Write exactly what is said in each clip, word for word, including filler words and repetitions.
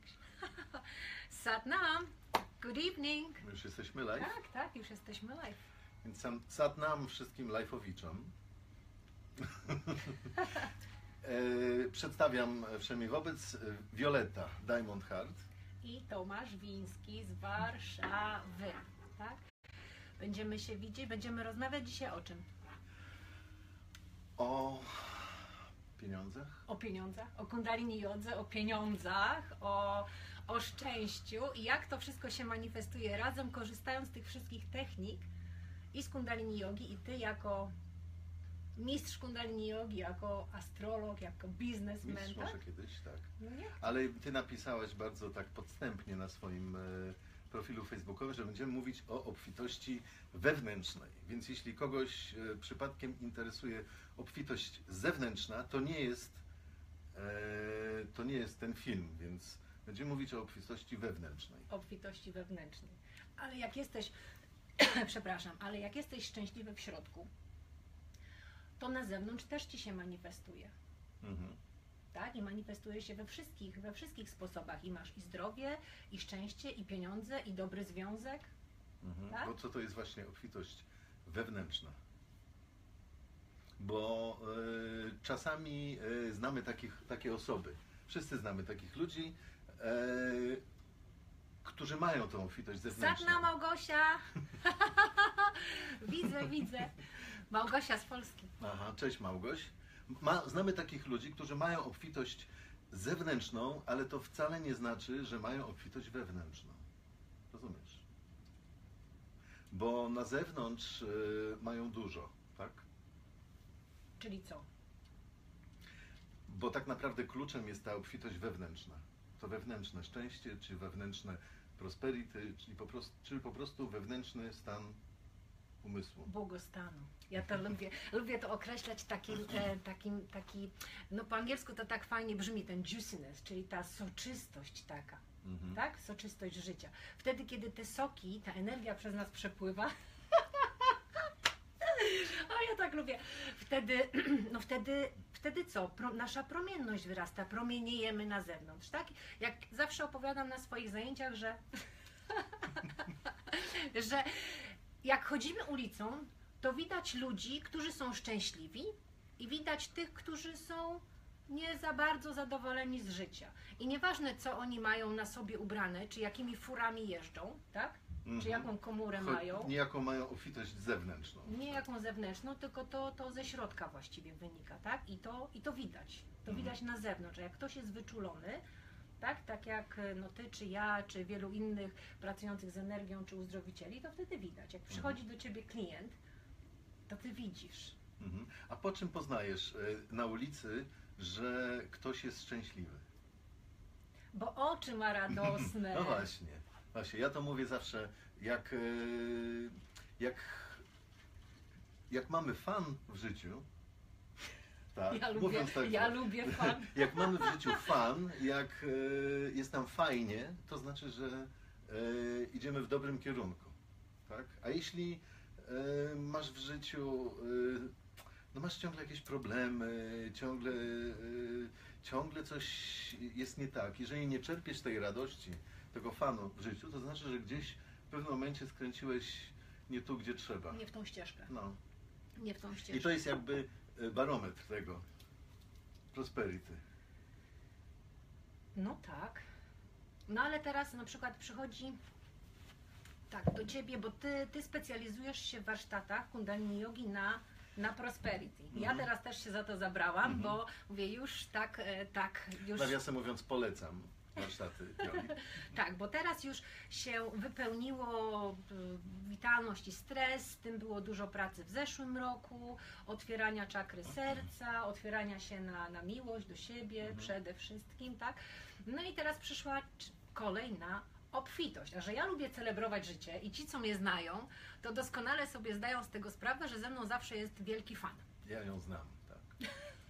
Satnam, good evening. My już jesteśmy live? Tak, tak, już jesteśmy live. Więc sam Satnam wszystkim live'owiczom. e, przedstawiam wszemi wobec Violetta Diamond Heart i Tomasz Wiński z Warszawy, tak? Będziemy się widzieć, będziemy rozmawiać dzisiaj o czym? O pieniądzach? O pieniądzach, o kundalini jodze, o pieniądzach, o, o szczęściu i jak to wszystko się manifestuje razem, korzystając z tych wszystkich technik i z kundalini jogi, i ty jako mistrz kundalini jogi, jako astrolog, jako biznesmen. Mistrz tak? może kiedyś, tak. No nie? Ale ty napisałaś bardzo tak podstępnie na swoim e, profilu facebookowym, że będziemy mówić o obfitości wewnętrznej. Więc jeśli kogoś e, przypadkiem interesuje obfitość zewnętrzna, to nie jest e, to nie jest ten film, więc będziemy mówić o obfitości wewnętrznej. Obfitości wewnętrznej. Ale jak jesteś, przepraszam, ale jak jesteś szczęśliwy w środku, to na zewnątrz też ci się manifestuje. Mhm. Tak? I manifestuje się we wszystkich, we wszystkich sposobach. I masz i zdrowie, i szczęście, i pieniądze, i dobry związek. Mhm. Tak? Bo co to jest właśnie obfitość wewnętrzna? Bo y, czasami y, znamy takich, takie osoby, wszyscy znamy takich ludzi, y, którzy mają tą obfitość zewnętrzną. Satna Małgosia! Widzę, widzę. Małgosia z Polski. Aha, cześć Małgoś. Ma, znamy takich ludzi, którzy mają obfitość zewnętrzną, ale to wcale nie znaczy, że mają obfitość wewnętrzną. Rozumiesz? Bo na zewnątrz y, mają dużo, tak? Czyli co? Bo tak naprawdę kluczem jest ta obfitość wewnętrzna. To wewnętrzne szczęście, czy wewnętrzne prosperity, czyli po prostu, czy po prostu wewnętrzny stan umysłu. Błogostanu. Ja to lubię, lubię to określać takim, e, takim, taki, no po angielsku to tak fajnie brzmi, ten juiciness, czyli ta soczystość taka, Mhm. tak? Soczystość życia. Wtedy, kiedy te soki, ta energia przez nas przepływa, a ja tak lubię, wtedy, no wtedy, wtedy co? Pro, nasza promienność wyrasta, promieniejemy na zewnątrz, tak? Jak zawsze opowiadam na swoich zajęciach, że, że jak chodzimy ulicą, to widać ludzi, którzy są szczęśliwi i widać tych, którzy są nie za bardzo zadowoleni z życia. I nieważne, co oni mają na sobie ubrane, czy jakimi furami jeżdżą, tak? Mhm. Czy jaką komórę Cho- mają. Niejaką mają obfitość zewnętrzną. Nie jaką zewnętrzną, tylko to, to ze środka właściwie wynika, tak? I to, i to widać. To Mhm. widać na zewnątrz. A jak ktoś jest wyczulony, tak? Tak jak no, ty, czy ja, czy wielu innych pracujących z energią, czy uzdrowicieli, to wtedy widać. Jak przychodzi do ciebie klient, to ty widzisz. Mhm. A po czym poznajesz y, na ulicy, że ktoś jest szczęśliwy? Bo oczy ma radosne. No właśnie, właśnie. Ja to mówię zawsze, jak, y, jak, jak mamy fan w życiu, tak, Ja lubię, mówiąc tak, ja lubię fan. jak mamy w życiu fan, jak y, jest nam fajnie, to znaczy, że y, idziemy w dobrym kierunku, tak? A jeśli y, masz w życiu, y, no masz ciągle jakieś problemy, ciągle, y, ciągle coś jest nie tak, jeżeli nie czerpiesz tej radości, tego fanu w życiu, to znaczy, że gdzieś w pewnym momencie skręciłeś nie tu, gdzie trzeba. Nie w tą ścieżkę. No. Nie w tą ścieżkę. I to jest jakby y, barometr tego prosperity. No tak. No ale teraz na przykład przychodzi tak do ciebie, bo ty, ty specjalizujesz się w warsztatach kundalini jogi na, na prosperity. Ja Mhm. teraz też się za to zabrałam, Mhm. bo mówię już tak, e, tak, już Nawiasem mówiąc, polecam warsztaty jogi. tak, bo teraz już się wypełniło y, witalność i stres, z tym było dużo pracy w zeszłym roku, otwierania czakry serca, otwierania się na, na miłość do siebie Mhm. przede wszystkim, tak? No i teraz przyszła cz- kolej na obfitość, a że ja lubię celebrować życie i ci, co mnie znają, to doskonale sobie zdają z tego sprawę, że ze mną zawsze jest wielki fan. Ja ją znam, tak.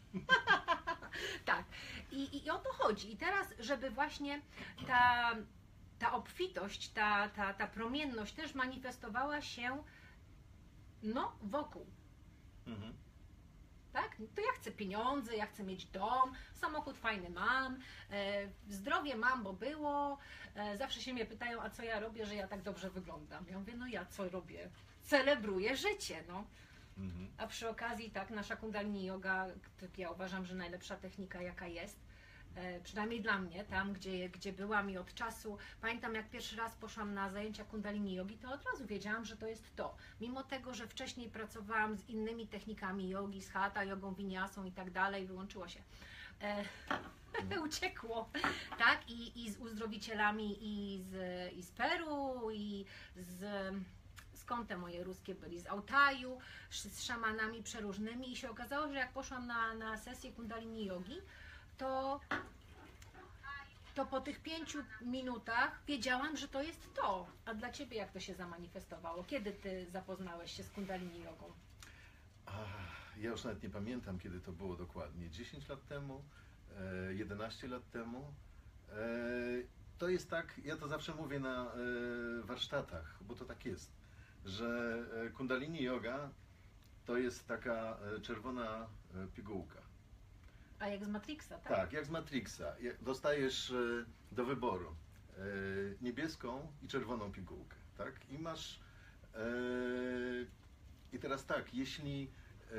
Tak, I, i o to chodzi. I teraz, żeby właśnie ta, ta obfitość, ta, ta, ta promienność też manifestowała się no, wokół. Mhm. Tak? To ja chcę pieniądze, ja chcę mieć dom, samochód fajny mam, e, zdrowie mam, bo było. E, zawsze się mnie pytają, a co ja robię, że ja tak dobrze wyglądam. Ja mówię, no ja co robię? Celebruję życie, no. Mhm. A przy okazji, tak, nasza kundalini yoga, tak ja uważam, że najlepsza technika jaka jest, e, przynajmniej dla mnie, tam gdzie, gdzie byłam i od czasu, pamiętam jak pierwszy raz poszłam na zajęcia kundalini jogi, to od razu wiedziałam, że to jest to. Mimo tego, że wcześniej pracowałam z innymi technikami jogi, z hatha, jogą, winiasą i tak dalej, wyłączyło się. E, uciekło, tak? I, I z uzdrowicielami i z, i z Peru, i z... Skąd te moje ruskie byli? Z Altaju, z szamanami przeróżnymi i się okazało, że jak poszłam na, na sesję kundalini jogi, to, to po tych pięciu minutach wiedziałam, że to jest to. A dla Ciebie jak to się zamanifestowało? Kiedy Ty zapoznałeś się z kundalini jogą? Ach, ja już nawet nie pamiętam, kiedy to było dokładnie. dziesięć lat temu, e, jedenaście lat temu. E, to jest tak, ja to zawsze mówię na e, warsztatach, bo to tak jest, że e, kundalini yoga to jest taka e, czerwona e, pigułka. A jak z Matrixa, tak? Tak, jak z Matrixa. Jak dostajesz e, do wyboru e, niebieską i czerwoną pigułkę, tak? I masz... E, I teraz tak, jeśli e,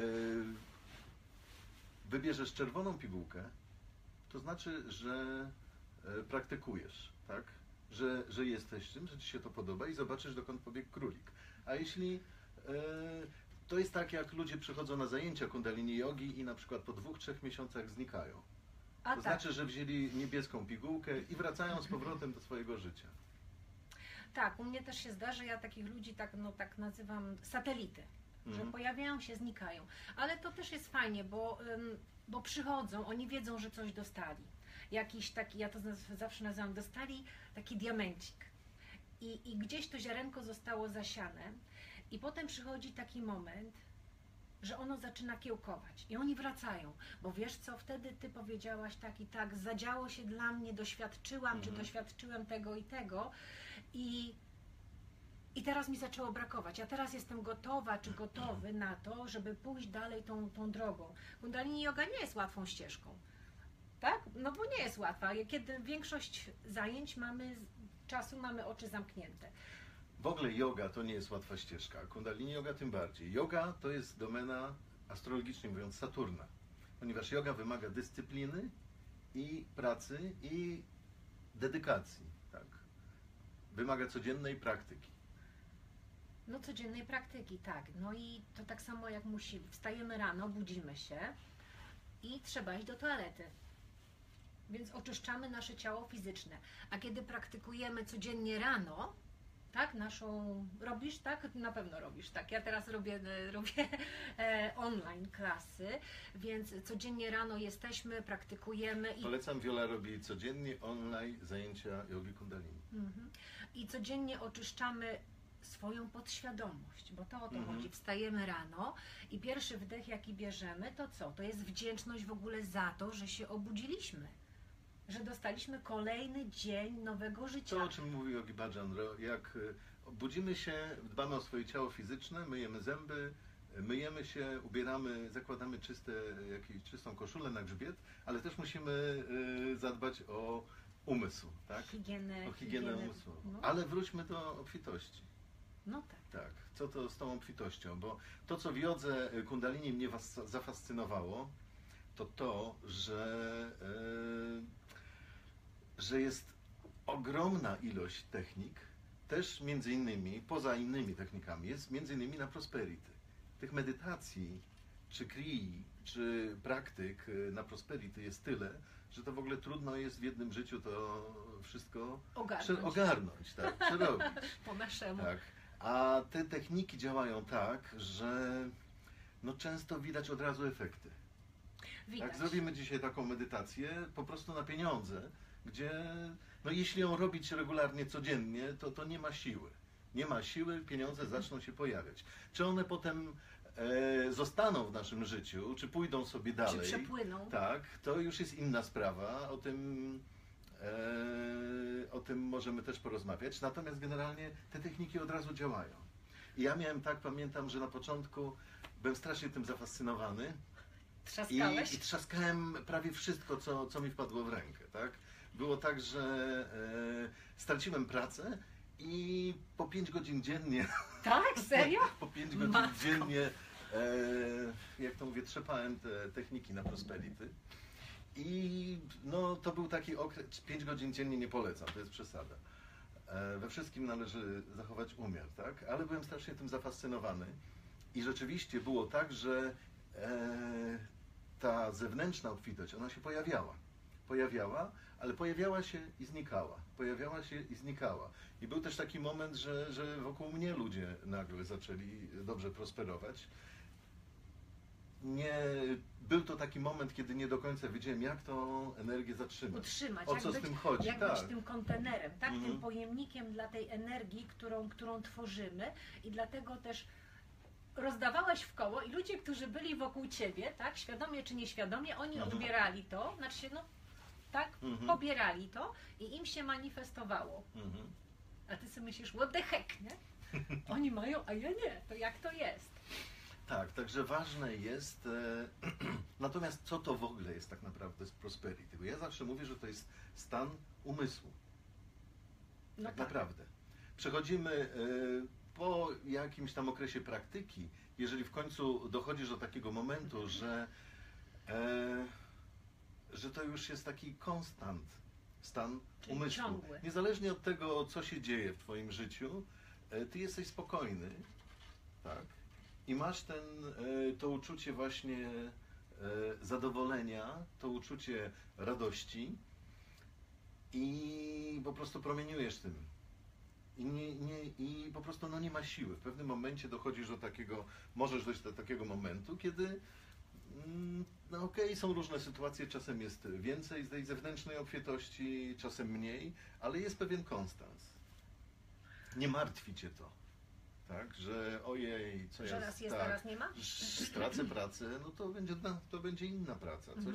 wybierzesz czerwoną pigułkę, to znaczy, że e, praktykujesz, tak? Że, że jesteś tym, że Ci się to podoba i zobaczysz, dokąd pobiegł królik. A jeśli... E, to jest tak, jak ludzie przychodzą na zajęcia kundalini jogi i na przykład po dwóch, trzech miesiącach znikają. A To tak. znaczy, że wzięli niebieską pigułkę i wracają z powrotem do swojego życia. Tak, u mnie też się zdarza, ja takich ludzi tak, no, tak nazywam satelity, Mhm. że pojawiają się, znikają. Ale to też jest fajnie, bo, ym, bo przychodzą, oni wiedzą, że coś dostali. Jakiś taki, ja to naz- zawsze nazywam, dostali taki diamencik. I, I gdzieś to ziarenko zostało zasiane i potem przychodzi taki moment, że ono zaczyna kiełkować i oni wracają, bo wiesz co, wtedy ty powiedziałaś tak i tak, zadziało się dla mnie, doświadczyłam, Mhm. czy doświadczyłem tego i tego i, i teraz mi zaczęło brakować, ja teraz jestem gotowa, czy gotowy na to, żeby pójść dalej tą, tą drogą. Kundalini yoga nie jest łatwą ścieżką, tak? No bo nie jest łatwa, kiedy większość zajęć mamy, czasu mamy oczy zamknięte. W ogóle yoga to nie jest łatwa ścieżka, a kundalini yoga tym bardziej. Yoga to jest domena, astrologicznie mówiąc, Saturna, ponieważ yoga wymaga dyscypliny i pracy i dedykacji, tak? Wymaga codziennej praktyki. No codziennej praktyki, tak. No i to tak samo jak musimy. Wstajemy rano, budzimy się i trzeba iść do toalety. Więc oczyszczamy nasze ciało fizyczne. A kiedy praktykujemy codziennie rano, tak, naszą... Robisz, tak? Na pewno robisz, tak. Ja teraz robię, robię e, online klasy, więc codziennie rano jesteśmy, praktykujemy i Polecam, Wiola robi codziennie online zajęcia jogi kundalini. Mhm. I codziennie oczyszczamy swoją podświadomość, bo to o to Mhm. chodzi. Wstajemy rano i pierwszy wdech jaki bierzemy, to co? To jest wdzięczność w ogóle za to, że się obudziliśmy. Że dostaliśmy kolejny dzień nowego życia. To, o czym mówił Yogi Bhajan, jak y, budzimy się, dbamy o swoje ciało fizyczne, myjemy zęby, myjemy się, ubieramy, zakładamy czyste, jakąś czystą koszulę na grzbiet, ale też musimy y, zadbać o umysł, tak? Higienę, O higienę umysłową. No, Ale wróćmy do obfitości. no tak. Tak, co to z tą obfitością? Bo to, co w jodze kundalini mnie was zafascynowało, to to, że, e, że jest ogromna ilość technik, też między innymi, poza innymi technikami, jest między innymi na prosperity. Tych medytacji, czy krii, czy praktyk na prosperity jest tyle, że to w ogóle trudno jest w jednym życiu to wszystko Ogarnąć. prze- ogarnąć, tak, przerobić. Po naszemu. Tak. A te techniki działają tak, że no często widać od razu efekty. Widać. Jak zrobimy dzisiaj taką medytację po prostu na pieniądze, gdzie no jeśli ją robić regularnie, codziennie, to, to nie ma siły. Nie ma siły, pieniądze zaczną się pojawiać. Czy one potem e, zostaną w naszym życiu, czy pójdą sobie Czy dalej? przepłyną? Tak, to już jest inna sprawa. O tym, e, o tym możemy też porozmawiać. Natomiast generalnie te techniki od razu działają. I ja miałem tak, pamiętam, że na początku byłem strasznie tym zafascynowany I, Trzaskałeś? I trzaskałem prawie wszystko, co, co mi wpadło w rękę, tak? Było tak, że e, straciłem pracę i po pięć godzin dziennie, Tak? Serio? po pięć godzin Matko. dziennie, e, jak to mówię, trzepałem te techniki na Prosperity. I no, to był taki okres, pięć godzin dziennie nie polecam, to jest przesada. E, we wszystkim należy zachować umiar, tak? Ale byłem strasznie tym zafascynowany. I rzeczywiście było tak, że e, ta zewnętrzna obfitość, ona się pojawiała. Pojawiała, ale pojawiała się i znikała. Pojawiała się i znikała. I był też taki moment, że, że wokół mnie ludzie nagle zaczęli dobrze prosperować. Nie, był to taki moment, kiedy nie do końca wiedziałem, jak tą energię zatrzymać. Utrzymać, O jak co z być, tym chodzi? jak tak. być tym kontenerem, tak? Mhm. Tym pojemnikiem dla tej energii, którą, którą tworzymy i dlatego też rozdawałeś w koło i ludzie, którzy byli wokół ciebie, tak, świadomie czy nieświadomie, oni Mhm. odbierali to, znaczy się, no, tak, Mhm. pobierali to i im się manifestowało. Mhm. A ty sobie myślisz, what the heck, nie? Oni mają, a ja nie, to jak to jest? Tak, także ważne jest, e, natomiast co to w ogóle jest tak naprawdę z prosperity? Bo ja zawsze mówię, że to jest stan umysłu, No tak tak. naprawdę. Przechodzimy e, po jakimś tam okresie praktyki, jeżeli w końcu dochodzisz do takiego momentu, że, e, że to już jest taki konstant stan Czyli umysłu. ciągły. Niezależnie od tego, co się dzieje w twoim życiu, e, ty jesteś spokojny, tak? I masz ten, e, to uczucie właśnie e, zadowolenia, to uczucie radości i po prostu promieniujesz tym. I, nie, nie, i po prostu no, nie ma siły. W pewnym momencie dochodzisz do takiego, możesz dojść do takiego momentu, kiedy mm, no okej, są różne sytuacje, czasem jest więcej z tej zewnętrznej obfitości, czasem mniej, ale jest pewien konstans. Nie martwi cię to. Tak, że ojej, co Że ja raz jest, tak, a raz nie ma? stracę pracę, no to będzie, to będzie inna praca. Coś. Mhm.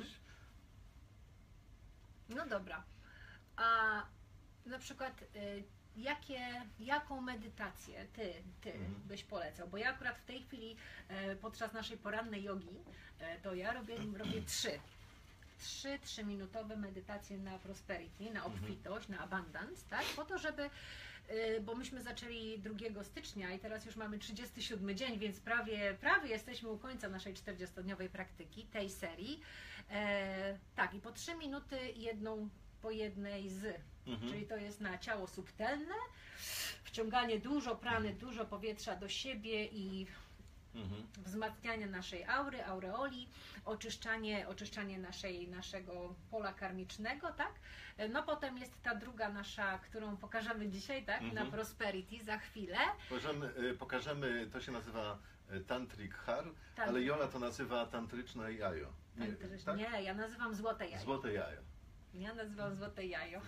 No dobra. A na przykład y, jakie, jaką medytację ty, ty Mhm. byś polecał? Bo ja akurat w tej chwili e, podczas naszej porannej jogi, e, to ja robię, robię trzy. Trzy, trzyminutowe medytacje na prosperity, na obfitość, na abundance, tak? Po to, żeby, y, bo myśmy zaczęli drugiego stycznia i teraz już mamy trzydziesty siódmy dzień, więc prawie, prawie jesteśmy u końca naszej czterdziestodniowej praktyki, tej serii. E, tak, i po trzy minuty jedną po jednej z. Mhm. Czyli to jest na ciało subtelne, wciąganie dużo prany, dużo powietrza do siebie i Mhm. wzmacnianie naszej aury, aureoli, oczyszczanie, oczyszczanie naszej, naszego pola karmicznego, tak? No potem jest ta druga nasza, którą pokażemy dzisiaj, tak? Mhm. Na Prosperity za chwilę. Pokażemy, y, pokażemy, to się nazywa y, Tantric Har, Tantry- ale Jola to nazywa tantryczne jajo. Nie, Tantry- tak? Nie, ja nazywam złote jajo. Złote jajo. Ja nazywam złote jajo.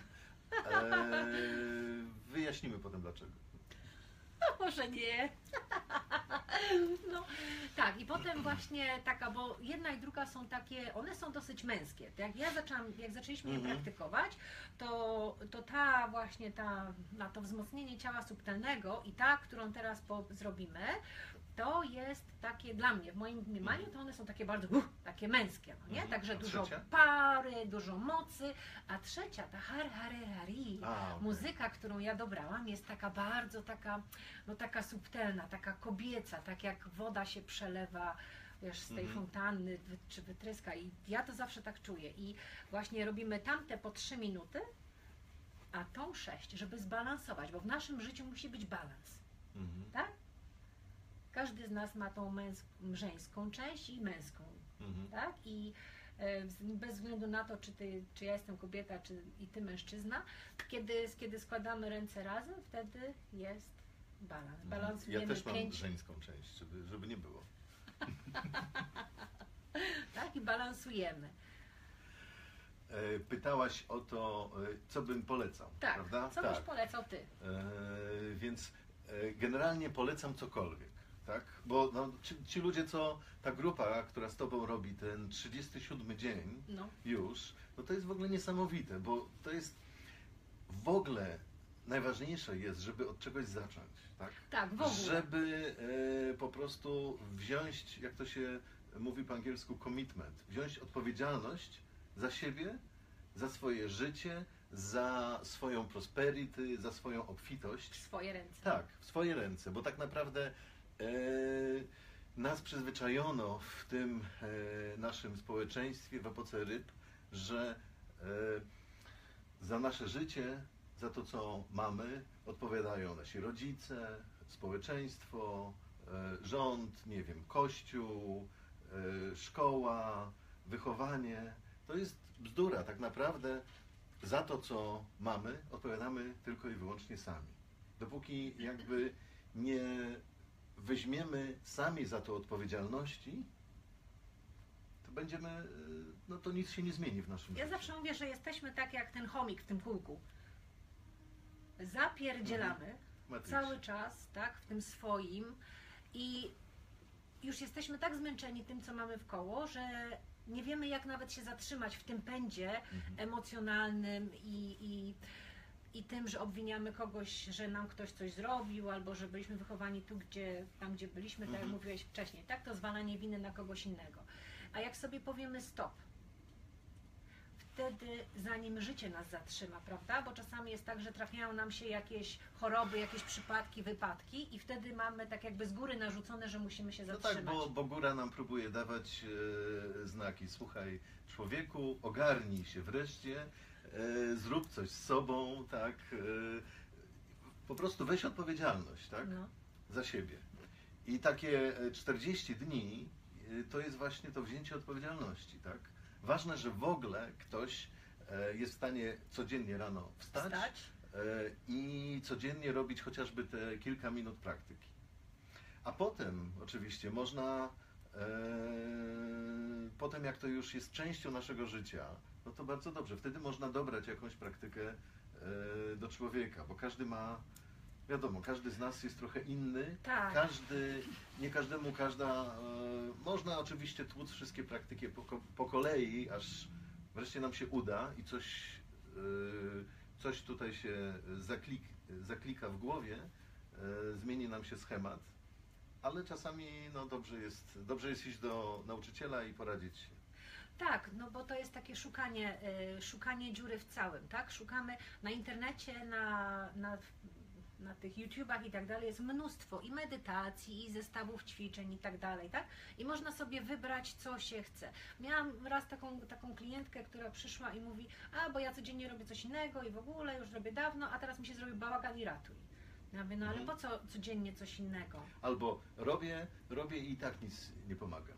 Eee, wyjaśnimy potem dlaczego. Może nie. No, tak, i potem właśnie taka, bo jedna i druga są takie, one są dosyć męskie. Jak ja zaczęłam, jak zaczęliśmy je Mhm. praktykować, to, to ta właśnie ta, na to wzmocnienie ciała subtelnego i ta, którą teraz po, zrobimy, to jest takie dla mnie, w moim mniemaniu, to one są takie bardzo, uh, takie męskie, no nie? Mhm. Także A dużo trzecia? pary, dużo mocy, a trzecia, ta har, hare, hari, A, okej. muzyka, którą ja dobrałam, jest taka bardzo taka, no taka subtelna, taka kobieca, tak jak woda się przelewa, wiesz, z tej Mhm. fontanny wy- czy wytryska i ja to zawsze tak czuję i właśnie robimy tamte po trzy minuty, a tą sześć, żeby zbalansować, bo w naszym życiu musi być balans, Mhm. tak? Każdy z nas ma tą męs- żeńską część i męską, Mhm. tak? I e, z- bez względu na to, czy, ty, czy ja jestem kobieta, czy i ty mężczyzna, kiedy, kiedy składamy ręce razem, wtedy jest balans. Ja Balansujemy też mam pięć, żeńską część, żeby, żeby nie było. tak? I balansujemy. E, Pytałaś o to, e, co bym polecał, Tak, prawda? co byś polecał ty? E, więc e, generalnie polecam cokolwiek, tak? Bo no, ci, ci ludzie, co, ta grupa, która z Tobą robi ten trzydziesty siódmy dzień No, już, no to jest w ogóle niesamowite, bo to jest w ogóle najważniejsze jest, żeby od czegoś zacząć, tak? tak, w ogóle. Żeby e, po prostu wziąć, jak to się mówi po angielsku commitment. Wziąć odpowiedzialność za siebie, za swoje życie, za swoją prosperity, za swoją obfitość. W swoje ręce. Tak, w swoje ręce, bo tak naprawdę e, nas przyzwyczajono w tym e, naszym społeczeństwie, w epoce ryb, że e, za nasze życie, za to, co mamy, odpowiadają nasi rodzice, społeczeństwo, e, rząd, nie wiem, kościół, e, szkoła, wychowanie. To jest bzdura. Tak naprawdę za to, co mamy, odpowiadamy tylko i wyłącznie sami. Dopóki jakby nie weźmiemy sami za to odpowiedzialności, to będziemy, e, no to nic się nie zmieni w naszym Ja życiu. zawsze mówię, że jesteśmy tak jak ten chomik w tym kółku. Zapierdzielamy Matrix. cały czas, tak, w tym swoim i już jesteśmy tak zmęczeni tym, co mamy w koło, że nie wiemy, jak nawet się zatrzymać w tym pędzie Mhm. emocjonalnym i, i, i tym, że obwiniamy kogoś, że nam ktoś coś zrobił, albo że byliśmy wychowani tu, gdzie, tam, gdzie byliśmy, tak jak Mhm. mówiłeś wcześniej, tak, to zwalanie winy na kogoś innego. A jak sobie powiemy stop, wtedy zanim życie nas zatrzyma, prawda? Bo czasami jest tak, że trafiają nam się jakieś choroby, jakieś przypadki, wypadki i wtedy mamy tak jakby z góry narzucone, że musimy się No zatrzymać. tak, bo, bo góra nam próbuje dawać e, znaki. Słuchaj, człowieku, ogarnij się wreszcie, e, zrób coś z sobą, tak? E, po prostu weź odpowiedzialność, tak? No. Za siebie. I takie e, czterdzieści dni e, to jest właśnie to wzięcie odpowiedzialności, tak? Ważne, że w ogóle ktoś e, jest w stanie codziennie rano wstać, Wstać. e, i codziennie robić chociażby te kilka minut praktyki. A potem oczywiście można, e, potem jak to już jest częścią naszego życia, no to bardzo dobrze. Wtedy można dobrać jakąś praktykę e, do człowieka, bo każdy ma, wiadomo, każdy z nas jest trochę inny. Tak. Każdy, nie każdemu każda, e, można oczywiście tłuc wszystkie praktyki po, ko- po kolei, aż wreszcie nam się uda i coś, e, coś tutaj się zaklik, zaklika w głowie, e, zmieni nam się schemat, ale czasami no, dobrze, jest, dobrze jest iść do nauczyciela i poradzić się. Tak, no bo to jest takie szukanie, y, szukanie dziury w całym, tak? Szukamy na internecie, na, na, na tych YouTubach i tak dalej, jest mnóstwo i medytacji, i zestawów ćwiczeń i tak dalej, tak? I można sobie wybrać, co się chce. Miałam raz taką, taką klientkę, która przyszła i mówi, a bo ja codziennie robię coś innego i w ogóle już robię dawno, a teraz mi się zrobił bałagan i ratuj. Ja mówię, no ale Mhm. po co codziennie coś innego? Albo robię, robię i tak nic nie pomaga.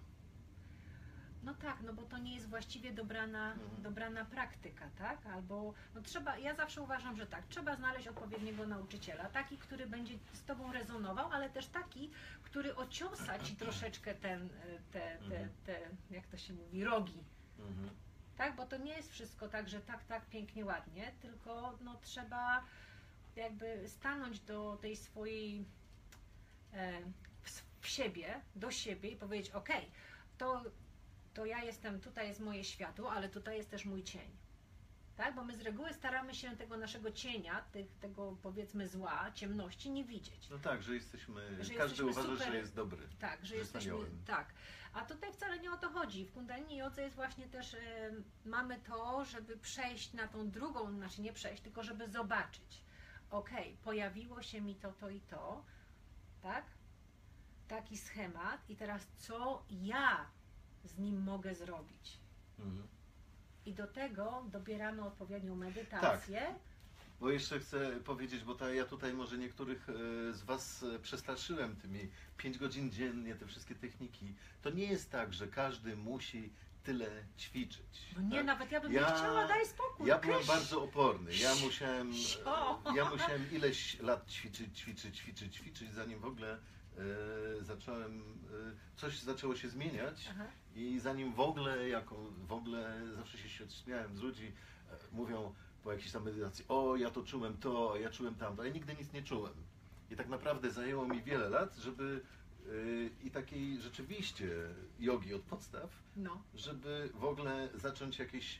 No tak, no bo to nie jest właściwie dobrana, Mhm. dobrana praktyka, tak? Albo no trzeba, ja zawsze uważam, że tak, trzeba znaleźć odpowiedniego nauczyciela, taki, który będzie z Tobą rezonował, ale też taki, który ociosa Ci troszeczkę ten, te, te, Mhm. te, jak to się mówi, rogi, Mhm. tak? Bo to nie jest wszystko tak, że tak, tak, pięknie, ładnie, tylko no trzeba jakby stanąć do tej swojej, e, w, w siebie, do siebie i powiedzieć, okej, to to ja jestem, tutaj jest moje światło, ale tutaj jest też mój cień. Tak? Bo my z reguły staramy się tego naszego cienia, tych, tego powiedzmy zła, ciemności nie widzieć. No tak, że jesteśmy, Że każdy jesteśmy uważa, super- że jest dobry. Tak, że Że jest jesteśmy, aniołem. tak. A tutaj wcale nie o to chodzi. W Kundalini Jodze jest właśnie też, e, mamy to, żeby przejść na tą drugą, znaczy nie przejść, tylko żeby zobaczyć. Okej, pojawiło się mi to, to i to, tak? Taki schemat i teraz co ja z nim mogę zrobić? Mhm. I do tego dobieramy odpowiednią medytację. Bo jeszcze chcę powiedzieć, bo ta, ja tutaj może niektórych e, z Was e, przestraszyłem tymi pięć godzin dziennie, te wszystkie techniki. To nie jest tak, że każdy musi tyle ćwiczyć. No nie, tak? nawet ja bym Ja- nie chciała, daj spokój. Ja byłem Kysz. bardzo oporny. Ja musiałem, Sio. ja musiałem ileś lat ćwiczyć, ćwiczyć, ćwiczyć, ćwiczyć, zanim w ogóle e, zacząłem, e, coś zaczęło się zmieniać. Aha. I zanim w ogóle, jako, w ogóle zawsze się śmiałem z ludzi, e, mówią po jakiejś tam medytacji, o ja to czułem to, ja czułem tamto, a ja nigdy nic nie czułem. I tak naprawdę zajęło mi wiele lat, żeby e, i takiej rzeczywiście jogi od podstaw, No. żeby w ogóle zacząć jakieś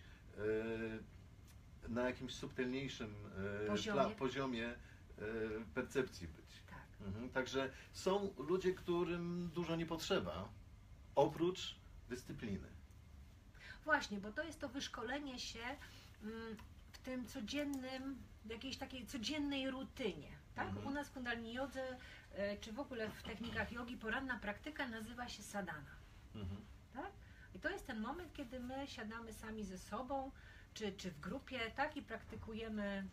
e, na jakimś subtelniejszym e, Poziomie. pla- poziomie e, percepcji być. Tak. Mhm. Także są ludzie, którym dużo nie potrzeba, oprócz dyscypliny. Właśnie, bo to jest to wyszkolenie się mm, w tym codziennym, w jakiejś takiej codziennej rutynie. Tak? Mhm. U nas w Kundalini Jodze, e, czy w ogóle w technikach jogi, poranna praktyka nazywa się sadhana. Mhm. Tak? I to jest ten moment, kiedy my siadamy sami ze sobą, czy, czy w grupie, tak? I praktykujemy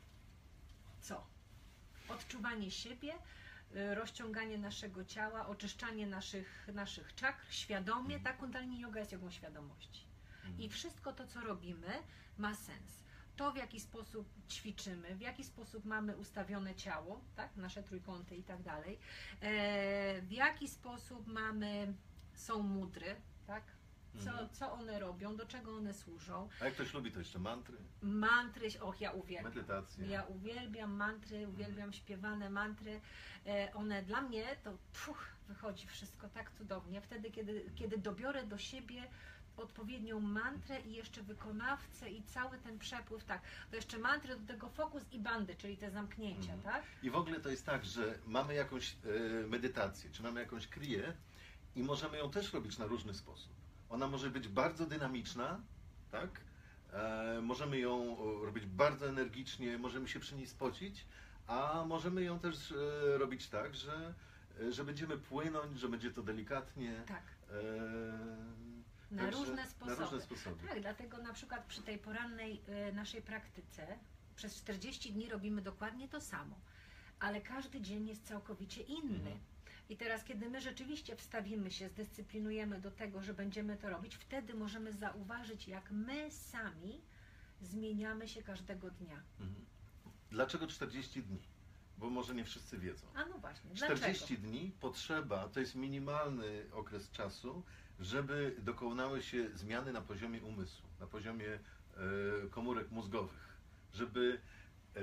co? Odczuwanie siebie, y, rozciąganie naszego ciała, oczyszczanie naszych, naszych czakr świadomie. Tak, Kundalini Yoga jest jogą świadomości. I wszystko to, co robimy, ma sens. To, w jaki sposób ćwiczymy, w jaki sposób mamy ustawione ciało, tak, nasze trójkąty i tak dalej, e, w jaki sposób mamy, są mudry, tak, co, Mhm. co one robią, do czego one służą. A jak ktoś lubi, to jeszcze mantry, Mantry, och, ja uwielbiam. medytacje. Ja uwielbiam mantry, uwielbiam śpiewane mantry. E, one dla mnie to puch, wychodzi wszystko tak cudownie. Wtedy, kiedy, kiedy dobiorę do siebie odpowiednią mantrę i jeszcze wykonawcę i cały ten przepływ, tak, to jeszcze mantry, do tego fokus i bandy, czyli te zamknięcia, Mhm. tak? I w ogóle to jest tak, że mamy jakąś e, medytację, czy mamy jakąś kriję i możemy ją też robić na różny sposób. Ona może być bardzo dynamiczna, tak? E, możemy ją e, robić bardzo energicznie, możemy się przy niej spocić, a możemy ją też e, robić tak, że, e, że będziemy płynąć, że będzie to delikatnie. Tak. E, Na także różne sposoby. Na różne sposoby. Tak, dlatego na przykład przy tej porannej y, naszej praktyce przez czterdzieści dni robimy dokładnie to samo, ale każdy dzień jest całkowicie inny. Mhm. I teraz, kiedy my rzeczywiście wstawimy się, zdyscyplinujemy do tego, że będziemy to robić, wtedy możemy zauważyć, jak my sami zmieniamy się każdego dnia. Mhm. Dlaczego czterdzieści dni? Bo może nie wszyscy wiedzą. A no właśnie, czterdzieści dlaczego? dni potrzeba, to jest minimalny okres czasu, żeby dokonały się zmiany na poziomie umysłu, na poziomie e, komórek mózgowych, żeby e,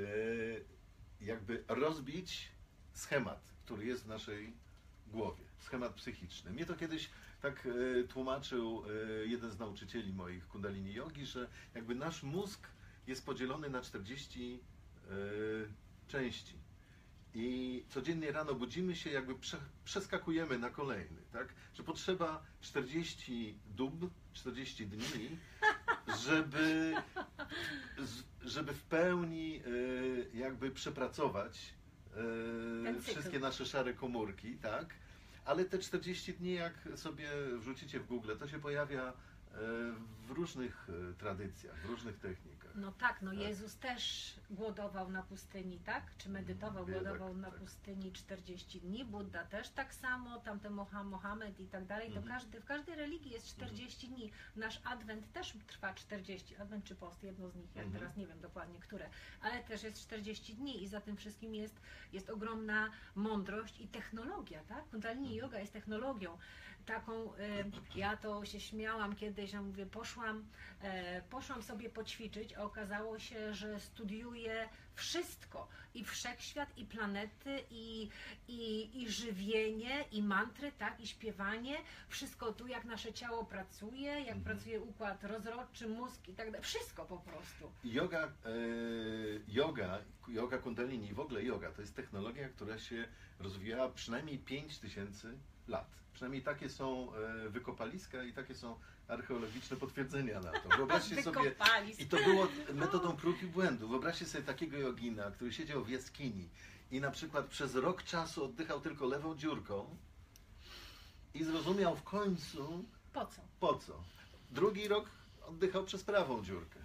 jakby rozbić schemat, który jest w naszej głowie, schemat psychiczny. Mnie to kiedyś tak e, tłumaczył e, jeden z nauczycieli moich Kundalini Jogi, że jakby nasz mózg jest podzielony na czterdzieści e, części. I codziennie rano budzimy się, jakby prze, przeskakujemy na kolejny, tak? Że potrzeba czterdzieści dób, czterdzieści dni, żeby, z- żeby w pełni e, jakby przepracować e, Ten cykl. wszystkie nasze szare komórki, tak? Ale te czterdzieści dni, jak sobie wrzucicie w Google, to się pojawia e, w różnych e, tradycjach, w różnych technikach. No tak, no Tak. Jezus też głodował na pustyni, tak? Czy medytował, Biedak, głodował na tak. pustyni czterdzieści dni, Budda też tak samo, tamten Moha- Mohamed i tak dalej, to Mhm. każdy, w każdej religii jest czterdzieści dni. Nasz Adwent też trwa czterdzieści, Adwent czy post, jedno z nich, ja Mhm. teraz nie wiem dokładnie które, ale też jest czterdzieści dni i za tym wszystkim jest, jest ogromna mądrość i technologia, tak? Kundalini Yoga jest technologią. Taką, y, ja to się śmiałam kiedyś, że mówię, poszłam, e, poszłam sobie poćwiczyć, a okazało się, że studiuję wszystko. I wszechświat, i planety, i, i, i żywienie, i mantry, tak, i śpiewanie. Wszystko tu, jak nasze ciało pracuje, jak Mhm. pracuje układ rozrodczy, mózg i tak dalej. Wszystko po prostu. Yoga, e, yoga, yoga kundalini i w ogóle yoga to jest technologia, która się rozwijała przynajmniej pięć tysięcy lat. Przynajmniej takie są e, wykopaliska i takie są archeologiczne potwierdzenia na to. Wyobraźcie sobie, Wykopali. i to było metodą prób i błędów. Wyobraźcie sobie takiego jogina, który siedział w jaskini i na przykład przez rok czasu oddychał tylko lewą dziurką i zrozumiał w końcu, Po co? po co. Drugi rok oddychał przez prawą dziurkę.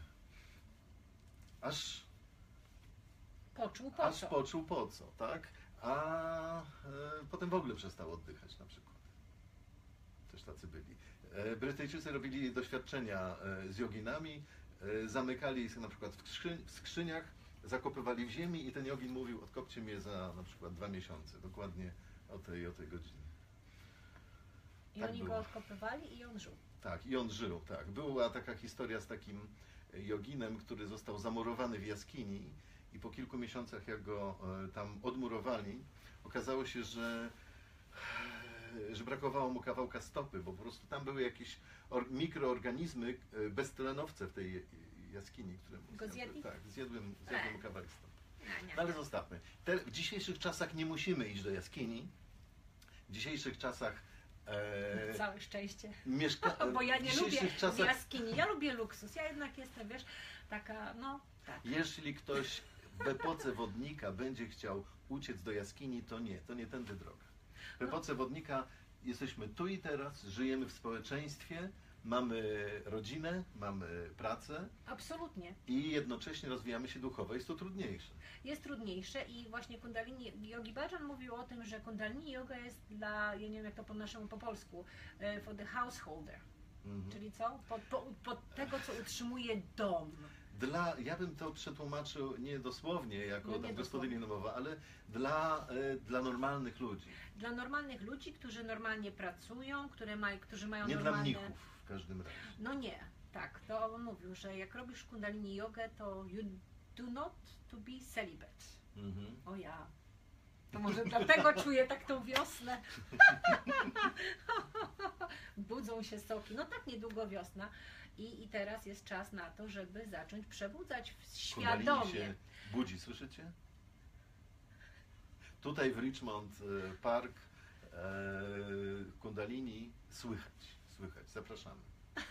Aż Poczuł po aż co? poczuł po co, tak? A e, potem w ogóle przestał oddychać na przykład. Też tacy byli. E, Brytyjczycy robili doświadczenia e, z joginami, e, zamykali ich na przykład w, skrzy, w skrzyniach, zakopywali w ziemi i ten jogin mówił, odkopcie mnie za na przykład dwa miesiące, dokładnie o tej o tej godzinie. I tak oni było. go odkopywali i on żył. Tak, i on żył, tak. Była taka historia z takim joginem, który został zamurowany w jaskini i po kilku miesiącach, jak go e, tam odmurowali, okazało się, że, że brakowało mu kawałka stopy, bo po prostu tam były jakieś or, mikroorganizmy, e, beztlenowce w tej jaskini, które mu Go zjedli? Tak, zjadłem, zjadłem mu kawałek stopy. Nie, nie. No ale zostawmy. Te, w dzisiejszych czasach nie musimy iść do jaskini. W dzisiejszych czasach E, Całe szczęście. mieszka... Bo ja w nie lubię dzisiejszych czasach, jaskini, ja lubię luksus. Ja jednak jestem, wiesz, taka, no tak. jeśli ktoś w epoce wodnika będzie chciał uciec do jaskini, to nie, to nie tędy droga. W epoce wodnika jesteśmy tu i teraz, żyjemy w społeczeństwie, mamy rodzinę, mamy pracę Absolutnie. i jednocześnie rozwijamy się duchowo. Jest to trudniejsze. Jest trudniejsze i właśnie Kundalini Yogi Bhajan mówił o tym, że Kundalini Yoga jest dla, ja nie wiem jak to po naszemu po polsku, e, for the householder. Mhm. Czyli co? Pod, pod, pod tego, co utrzymuje dom. Dla, ja bym to przetłumaczył nie dosłownie jako No nie tam dosłownie. gospodyni domowa, ale dla, e, dla normalnych ludzi. Dla normalnych ludzi, którzy normalnie pracują, które maj, którzy mają Nie dla normalne... mnichów w każdym razie. No nie, tak. To on mówił, że jak robisz Kundalini Jogę, to you do not to be celibate. Mhm. O ja. To może dlatego czuję tak tą wiosnę. Budzą się soki. No tak niedługo wiosna. I, I teraz jest czas na to, żeby zacząć przebudzać w- Kundalini świadomie. się budzi, słyszycie? Tutaj w Richmond e, Park e, Kundalini słychać, słychać. Zapraszamy.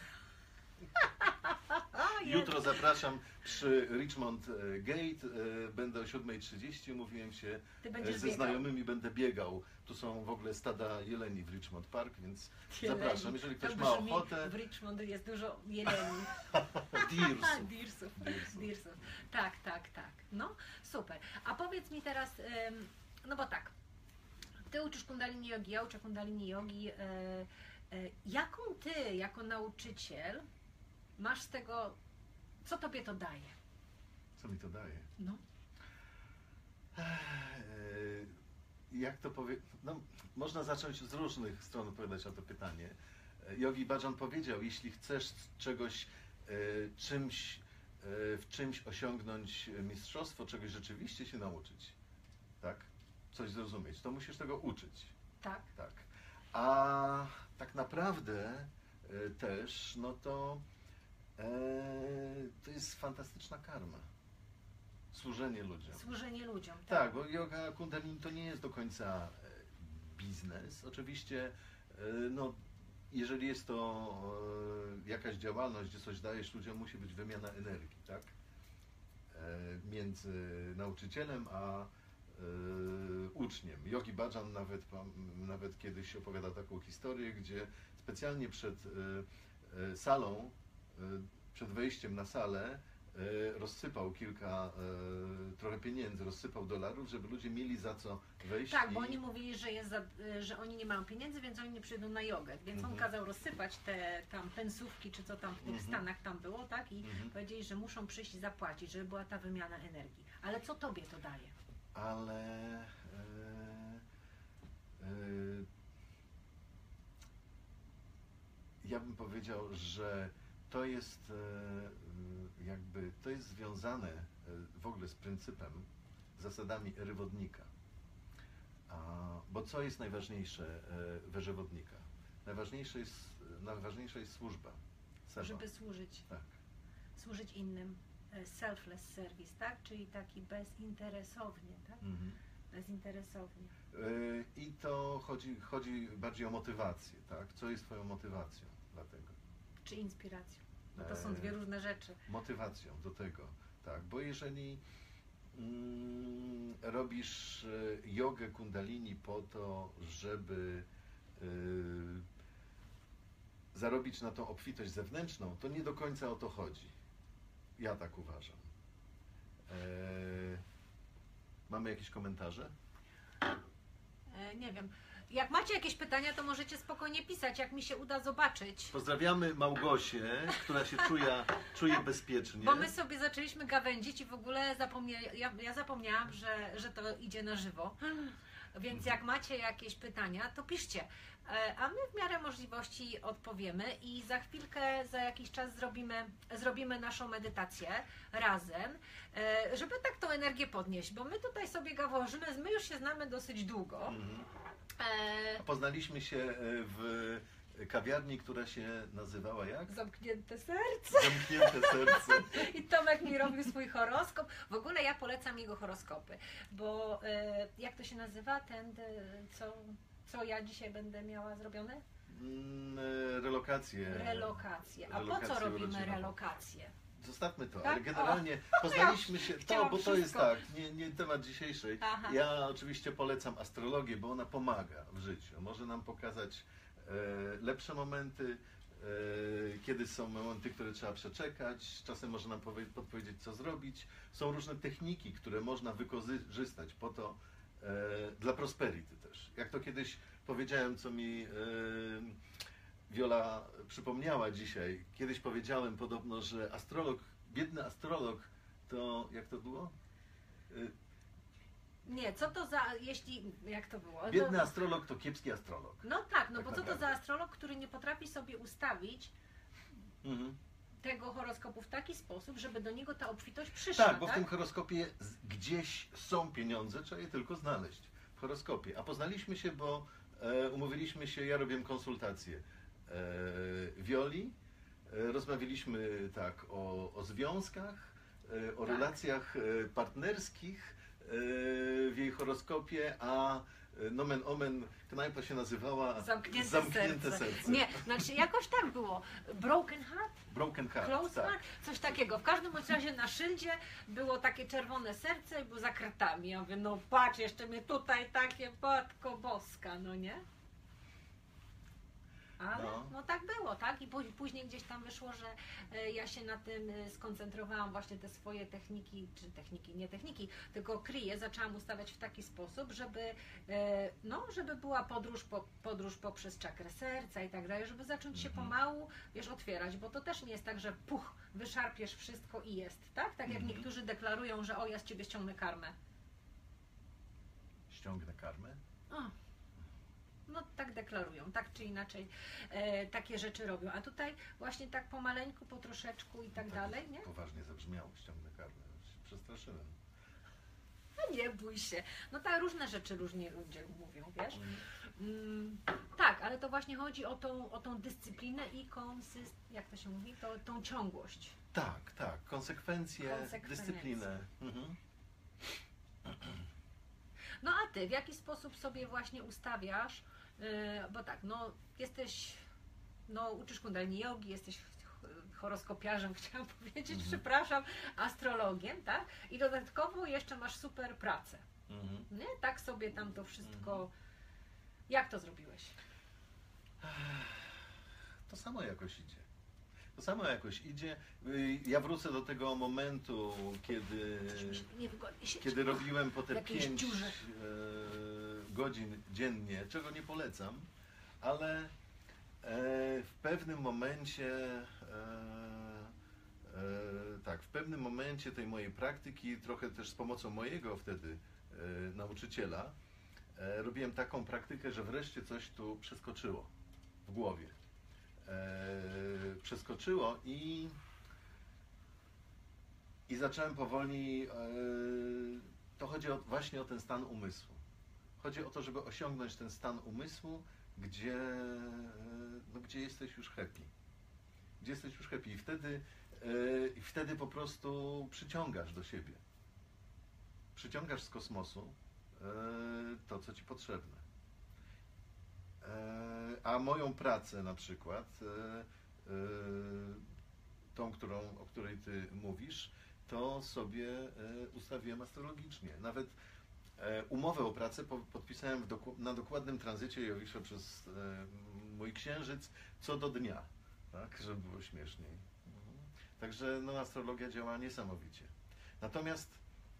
O, Jutro zapraszam przy Richmond e, Gate. E, będę o siódma trzydzieści, umówiłem się Ty e, będziesz ze biegał. znajomymi, będę biegał. Tu są w ogóle stada jeleni w Richmond Park, więc Jeleni. zapraszam. Jeżeli ktoś To ma brzmi- ochotę. W Richmond jest dużo jeleni. Dirsów. Dirsów. Dirsów. Dirsów. Tak, tak, tak. No, super. A powiedz mi teraz, ym, no bo tak, ty uczysz Kundalini Jogi, ja uczę Kundalini Jogi. E, e, jaką ty, jako nauczyciel, masz z tego, co tobie to daje? Co mi to daje? No. Eee, Jak to powie... No, można zacząć z różnych stron odpowiadać na to pytanie. E, Yogi Bhajan powiedział, jeśli chcesz czegoś, e, czymś, e, w czymś osiągnąć mistrzostwo, czegoś rzeczywiście się nauczyć, tak? Coś zrozumieć, to musisz tego uczyć, Tak. tak? A tak naprawdę e, też, no to e, to jest fantastyczna karma. Służenie ludziom. Służenie ludziom. Tak, bo yoga kundalini to nie jest do końca e, biznes. Oczywiście, e, no, jeżeli jest to e, jakaś działalność, gdzie coś dajesz ludziom, musi być wymiana energii, tak? E, między nauczycielem a e, uczniem. Yogi Bhajan nawet, pam- nawet kiedyś opowiada taką historię, gdzie specjalnie przed e, e, salą, e, przed wejściem na salę, e, rozsypał kilka, e, trochę pieniędzy, rozsypał dolarów, żeby ludzie mieli za co wejść. Tak, bo i- oni mówili, że, jest za, że oni nie mają pieniędzy, więc oni nie przyjdą na jogę. Więc on Mhm. kazał rozsypać te tam pensówki, czy co tam w tych Mhm. Stanach tam było, tak? I Mhm. powiedzieli, że muszą przyjść i zapłacić, żeby była ta wymiana energii. Ale co tobie to daje? Ale e, e, ja bym powiedział, że to jest e, jakby to jest związane e, w ogóle z pryncypem, zasadami rywodnika. A, bo co jest najważniejsze e, w erze wodnika? Najważniejsze jest, najważniejsza jest służba. Seva. Żeby służyć, Tak. służyć innym. e, Selfless service, tak? Czyli taki bezinteresownie, tak? Mhm. Bezinteresownie. Yy, I to chodzi, chodzi bardziej o motywację, tak? Co jest twoją motywacją dla tego? Czy inspiracją. Bo to są Eee, dwie różne rzeczy. Motywacją do tego, tak? Bo jeżeli mm, robisz e, jogę kundalini po to, żeby e, zarobić na tą obfitość zewnętrzną, to nie do końca o to chodzi. Ja tak uważam. E, mamy jakieś komentarze? E, nie wiem. Jak macie jakieś pytania, to możecie spokojnie pisać, jak mi się uda zobaczyć. Pozdrawiamy Małgosię, która się czuje, czuje bezpiecznie. Bo my sobie zaczęliśmy gawędzić i w ogóle zapomnia... ja, ja zapomniałam, że, że to idzie na żywo. Więc jak macie jakieś pytania, to piszcie. E, A my w miarę możliwości odpowiemy i za chwilkę, za jakiś czas zrobimy, zrobimy naszą medytację razem, e, żeby tak tą energię podnieść, bo my tutaj sobie gaworzymy, my już się znamy dosyć długo. Mhm. E, Poznaliśmy się e, w kawiarni, która się nazywała jak? Zamknięte serce. Zamknięte serce. I Tomek mi robił swój horoskop. W ogóle ja polecam jego horoskopy, bo e, jak to się nazywa? Ten, e, co co ja dzisiaj będę miała zrobione? Mm, e, relokacje. Relokacje. A po relokacje co robimy urodzinowe. relokacje? Zostawmy to, Tak? ale generalnie O, poznaliśmy się, to, chciałam bo to jest wszystko. tak, nie, nie temat dzisiejszej. Aha. Ja oczywiście polecam astrologię, bo ona pomaga w życiu. Może nam pokazać e, lepsze momenty, e, kiedy są momenty, które trzeba przeczekać. Czasem może nam powie, podpowiedzieć, co zrobić. Są różne techniki, które można wykorzystać po to, e, dla prosperity też. Jak to kiedyś powiedziałem, co mi e, Wiola przypomniała dzisiaj. Kiedyś powiedziałem podobno, że astrolog, biedny astrolog, to jak to było? Y, Nie, co to za, jeśli, jak to było? Biedny To, astrolog to kiepski astrolog. no tak, no tak bo co to naprawdę. za astrolog, który nie potrafi sobie ustawić Mhm. tego horoskopu w taki sposób, żeby do niego ta obfitość przyszła, Tak, bo w tak? tym horoskopie z- gdzieś są pieniądze, trzeba je tylko znaleźć w horoskopie. A poznaliśmy się, bo e, umówiliśmy się, ja robiłem konsultacje e, Wioli, e, rozmawialiśmy tak o, o związkach, e, o Tak. relacjach e, partnerskich e, w jej horoskopie, a e, nomen omen knajpa się nazywała Zamknięte, Zamknięte serce. serce. Nie, znaczy jakoś tak było. Broken heart? Broken Heart. Close tak. heart? Coś takiego. W każdym bądź razie na szyldzie było takie czerwone serce i było za kratami. Ja mówię, no patrz, jeszcze mnie tutaj takie, Matko Boska, no nie? Ale no. No. tak było, tak? I pó- później gdzieś tam wyszło, że e, ja się na tym e, skoncentrowałam, właśnie te swoje techniki, czy techniki, nie techniki, tylko kryje, zaczęłam ustawiać w taki sposób, żeby, e, no, żeby była podróż, po, podróż poprzez czakrę serca i tak dalej, żeby zacząć się Mhm. pomału, wiesz, otwierać, bo to też nie jest tak, że puch, wyszarpiesz wszystko i jest, tak? Tak jak Mhm. niektórzy deklarują, że o, ja z ciebie ściągnę karmę. Ściągnę karmę? O. No tak deklarują, tak czy inaczej e, takie rzeczy robią. A tutaj właśnie tak pomaleńku, po troszeczku i tak dalej, nie? Poważnie zabrzmiało, ściągnę karmę. Się przestraszyłem. No nie bój się. No tak różne rzeczy różnie ludzie mówią, wiesz? Mm, tak, ale to właśnie chodzi o tą, o tą dyscyplinę i konsyst... jak to się mówi? To, tą ciągłość. Tak, tak. Konsekwencje, Konsekwencje. dyscyplinę. Mhm. No a ty w jaki sposób sobie właśnie ustawiasz, yy, bo tak, no jesteś, no uczysz kundalini jogi, jesteś ch- horoskopiarzem, chciałam powiedzieć, Mhm. przepraszam, astrologiem, tak? I dodatkowo jeszcze masz super pracę, Mhm. nie? Tak sobie tam to wszystko, Mhm. jak to zrobiłeś? To samo jakoś idzie. To samo jakoś idzie. Y, Ja wrócę do tego momentu, kiedy, Coś mi się niewygodnie siedzi. kiedy robiłem po te jakiejś pięć dziurze. e, godzin dziennie, czego nie polecam, ale e, w pewnym momencie e, e, tak, w pewnym momencie tej mojej praktyki, trochę też z pomocą mojego wtedy e, nauczyciela, e, robiłem taką praktykę, że wreszcie coś tu przeskoczyło w głowie. E, przeskoczyło i, i zacząłem powoli, e, to chodzi o, właśnie o ten stan umysłu. Chodzi o to, żeby osiągnąć ten stan umysłu, gdzie, e, no, gdzie jesteś już happy. Gdzie jesteś już happy i wtedy, e, i wtedy po prostu przyciągasz do siebie. Przyciągasz z kosmosu e, to, co ci potrzebne. E, A moją pracę na przykład, e, e, tą, którą, o której ty mówisz, to sobie e, ustawiłem astrologicznie. Nawet e, umowę o pracę po- podpisałem w doku- na dokładnym tranzycie Jowisza przez e, mój księżyc co do dnia, tak, żeby było śmieszniej. Mhm. Także no, astrologia działa niesamowicie. Natomiast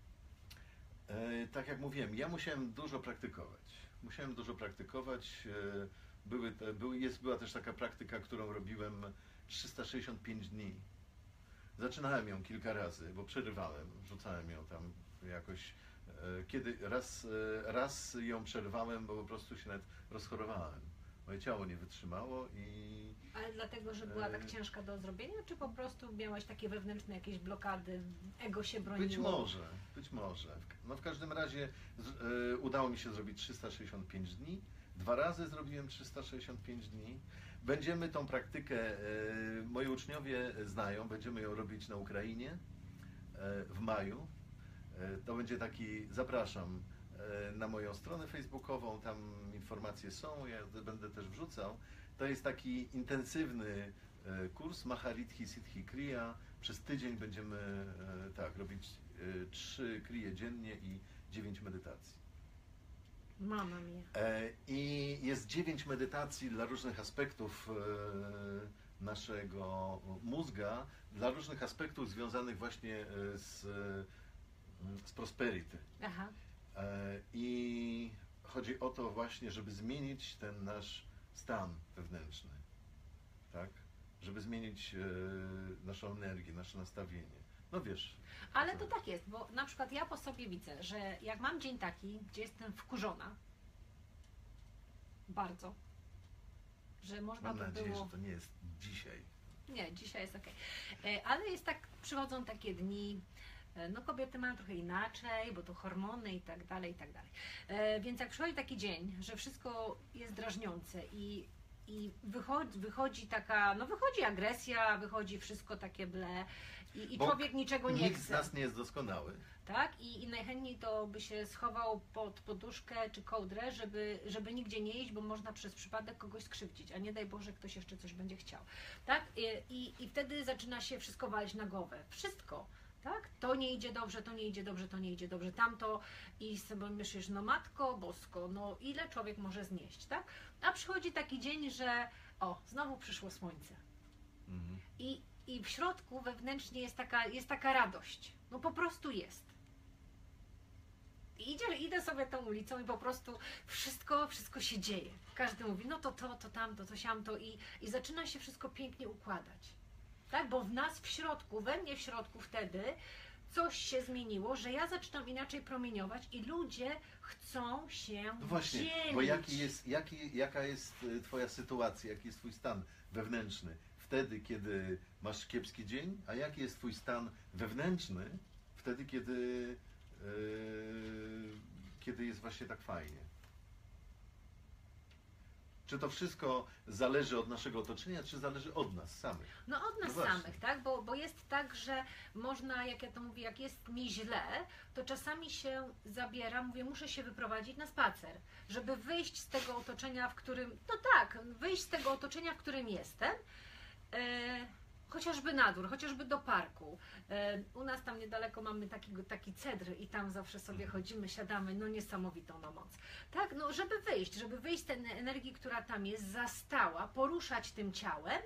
E, tak jak mówiłem, ja musiałem dużo praktykować. Musiałem dużo praktykować. e, Były, te, były, jest, była też taka praktyka, którą robiłem trzysta sześćdziesiąt pięć dni. Zaczynałem ją kilka razy, bo przerywałem, rzucałem ją tam jakoś. e, Kiedy raz, e, raz ją przerwałem, bo po prostu się nawet rozchorowałem. Moje ciało nie wytrzymało i Ale dlatego, że była tak E, ciężka do zrobienia, czy po prostu miałeś takie wewnętrzne jakieś blokady, ego się broniło? być może, być może. W- No w każdym razie z, e, udało mi się zrobić trzysta sześćdziesiąt pięć dni. Dwa razy zrobiłem trzysta sześćdziesiąt pięć dni. Będziemy tą praktykę, e, moi uczniowie znają, będziemy ją robić na Ukrainie e, w maju. E, to będzie taki, zapraszam, e, na moją stronę facebookową, tam informacje są, ja będę też wrzucał. To jest taki intensywny e, kurs Mahariddhi Siddhi Kriya. Przez tydzień będziemy e, tak robić e, trzy kriye dziennie i dziewięć medytacji. Mama mia. E, I jest dziewięć medytacji dla różnych aspektów e, naszego mózga, dla różnych aspektów związanych właśnie e, z, z prosperity. Aha. E, I chodzi o to właśnie, żeby zmienić ten nasz stan wewnętrzny, tak? Żeby zmienić e, naszą energię, nasze nastawienie. No wiesz. Ale co? to tak jest, bo na przykład ja po sobie widzę, że jak mam dzień taki, gdzie jestem wkurzona, bardzo, że można Mam by nadzieję, było... że to nie jest dzisiaj. Nie, dzisiaj jest okej. E, Ale jest tak, przychodzą takie dni, e, no kobiety mają trochę inaczej, bo to hormony i tak dalej, i tak dalej. E, Więc jak przychodzi taki dzień, że wszystko jest drażniące i, i wychodzi, wychodzi taka, no wychodzi agresja, wychodzi wszystko takie ble i, i Bo człowiek niczego nie Nikt z chce. nas nie jest doskonały. Tak? I, I najchętniej to by się schował pod poduszkę czy kołdrę, żeby, żeby nigdzie nie iść, bo można przez przypadek kogoś skrzywdzić, a nie daj Boże, ktoś jeszcze coś będzie chciał. Tak? I, i, i wtedy zaczyna się wszystko walić na głowę. Wszystko. Tak? To nie idzie dobrze, to nie idzie dobrze, to nie idzie dobrze, tamto i sobie myślisz, no matko bosko, no ile człowiek może znieść, tak? A przychodzi taki dzień, że o, znowu przyszło słońce. Mhm. I, I w środku wewnętrznie jest taka, jest taka radość. No po prostu jest. I idzie, idę sobie tą ulicą i po prostu wszystko, wszystko się dzieje. Każdy mówi, no to to, to tamto, to siamto i, i zaczyna się wszystko pięknie układać. Tak? Bo w nas w środku, we mnie w środku wtedy coś się zmieniło, że ja zaczynam inaczej promieniować i ludzie chcą się No właśnie, dzielić. bo jaki jest, jaki, jaka jest y, twoja sytuacja, jaki jest twój stan wewnętrzny wtedy, kiedy masz kiepski dzień, a jaki jest twój stan wewnętrzny wtedy, kiedy, yy, kiedy jest właśnie tak fajnie. Czy to wszystko zależy od naszego otoczenia, czy zależy od nas samych? No od nas No właśnie. samych, tak? Bo, bo jest tak, że można, jak ja to mówię, jak jest mi źle, to czasami się zabiera, mówię, muszę się wyprowadzić na spacer, żeby wyjść z tego otoczenia, w którym, no tak, wyjść z tego otoczenia, w którym jestem, e, chociażby na dwór, chociażby do parku. E, u nas tam niedaleko mamy taki, taki cedr i tam zawsze sobie Mhm. chodzimy, siadamy, no niesamowitą ma moc. Tak, no żeby wyjść, żeby wyjść z tej energii, która tam jest, zastała, poruszać tym ciałem.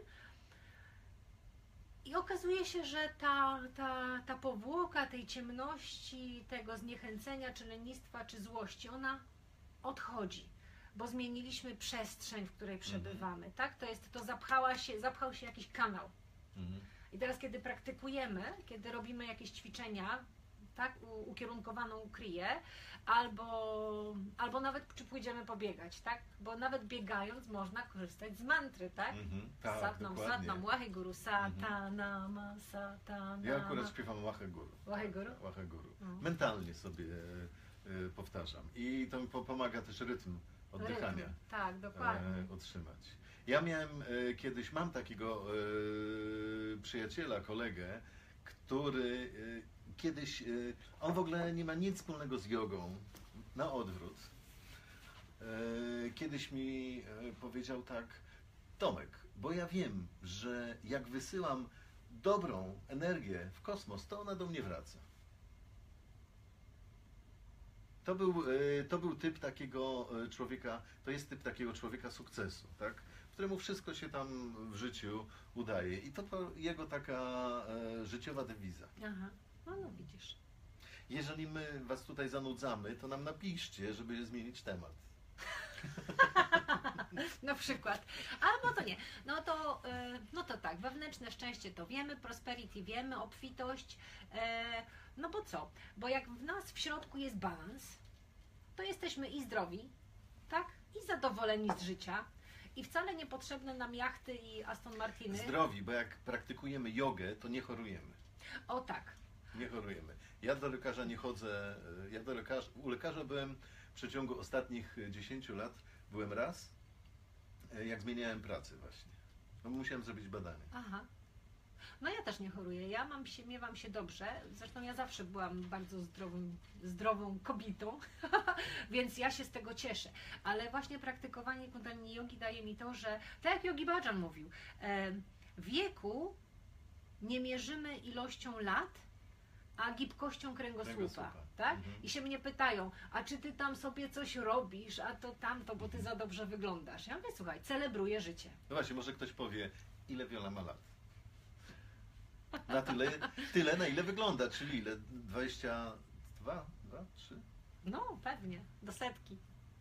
I okazuje się, że ta, ta, ta powłoka tej ciemności, tego zniechęcenia, czy lenistwa, czy złości, ona odchodzi, bo zmieniliśmy przestrzeń, w której przebywamy, tak? To jest, to zapchała się, zapchał się jakiś kanał. Mhm. I teraz, kiedy praktykujemy, kiedy robimy jakieś ćwiczenia, tak, u- ukierunkowaną kriję, albo, albo nawet czy pójdziemy pobiegać, tak? Bo nawet biegając można korzystać z mantry, tak? Mhm. Tak, Satnam, dokładnie. satnam, Waheguru, satanama, satanama. Ja akurat śpiewam Waheguru. Waheguru? Waheguru. No. Mentalnie sobie e, powtarzam. I to mi po- pomaga też rytm oddychania Rytm. Tak, dokładnie. e, utrzymać. Ja miałem e, kiedyś, mam takiego e, przyjaciela, kolegę, który e, kiedyś, e, on w ogóle nie ma nic wspólnego z jogą, na odwrót. E, kiedyś mi e, powiedział tak, Tomek, bo ja wiem, że jak wysyłam dobrą energię w kosmos, to ona do mnie wraca. To był, e, to był typ takiego e, człowieka, to jest typ takiego człowieka sukcesu, tak? Któremu wszystko się tam w życiu udaje. I to, to jego taka e, życiowa dewiza. Aha, no, no widzisz. Jeżeli my was tutaj zanudzamy, to nam napiszcie, żeby zmienić temat. Na przykład. Albo to nie. No to, e, no to tak, wewnętrzne szczęście to wiemy, prosperity wiemy, obfitość. E, no bo co? Bo jak w nas w środku jest balans, to jesteśmy i zdrowi, tak? I zadowoleni z życia. I wcale niepotrzebne nam jachty i Aston Martiny. Zdrowi, bo jak praktykujemy jogę, to nie chorujemy. O tak. Nie chorujemy. Ja do lekarza nie chodzę. e, Ja do lekarza, u lekarza byłem w przeciągu ostatnich dziesięciu lat, byłem raz, e, jak zmieniałem pracę właśnie. No musiałem zrobić badanie. Aha. No ja też nie choruję, ja mam się, miewam się dobrze, zresztą ja zawsze byłam bardzo zdrową, zdrową kobietą, więc ja się z tego cieszę, ale właśnie praktykowanie kundalini jogi daje mi to, że, tak jak Yogi Bhajan mówił, e, wieku nie mierzymy ilością lat, a gibkością kręgosłupa, Kręgosłupa. tak? Mhm. I się mnie pytają, a czy ty tam sobie coś robisz, a to tamto, bo ty za dobrze wyglądasz. Ja mówię, słuchaj, celebruję życie. No właśnie, może ktoś powie, ile Wiola ma lat? Na tyle, tyle na ile wygląda, czyli ile? dwadzieścia dwa, dwa, trzy? No, pewnie, do setki.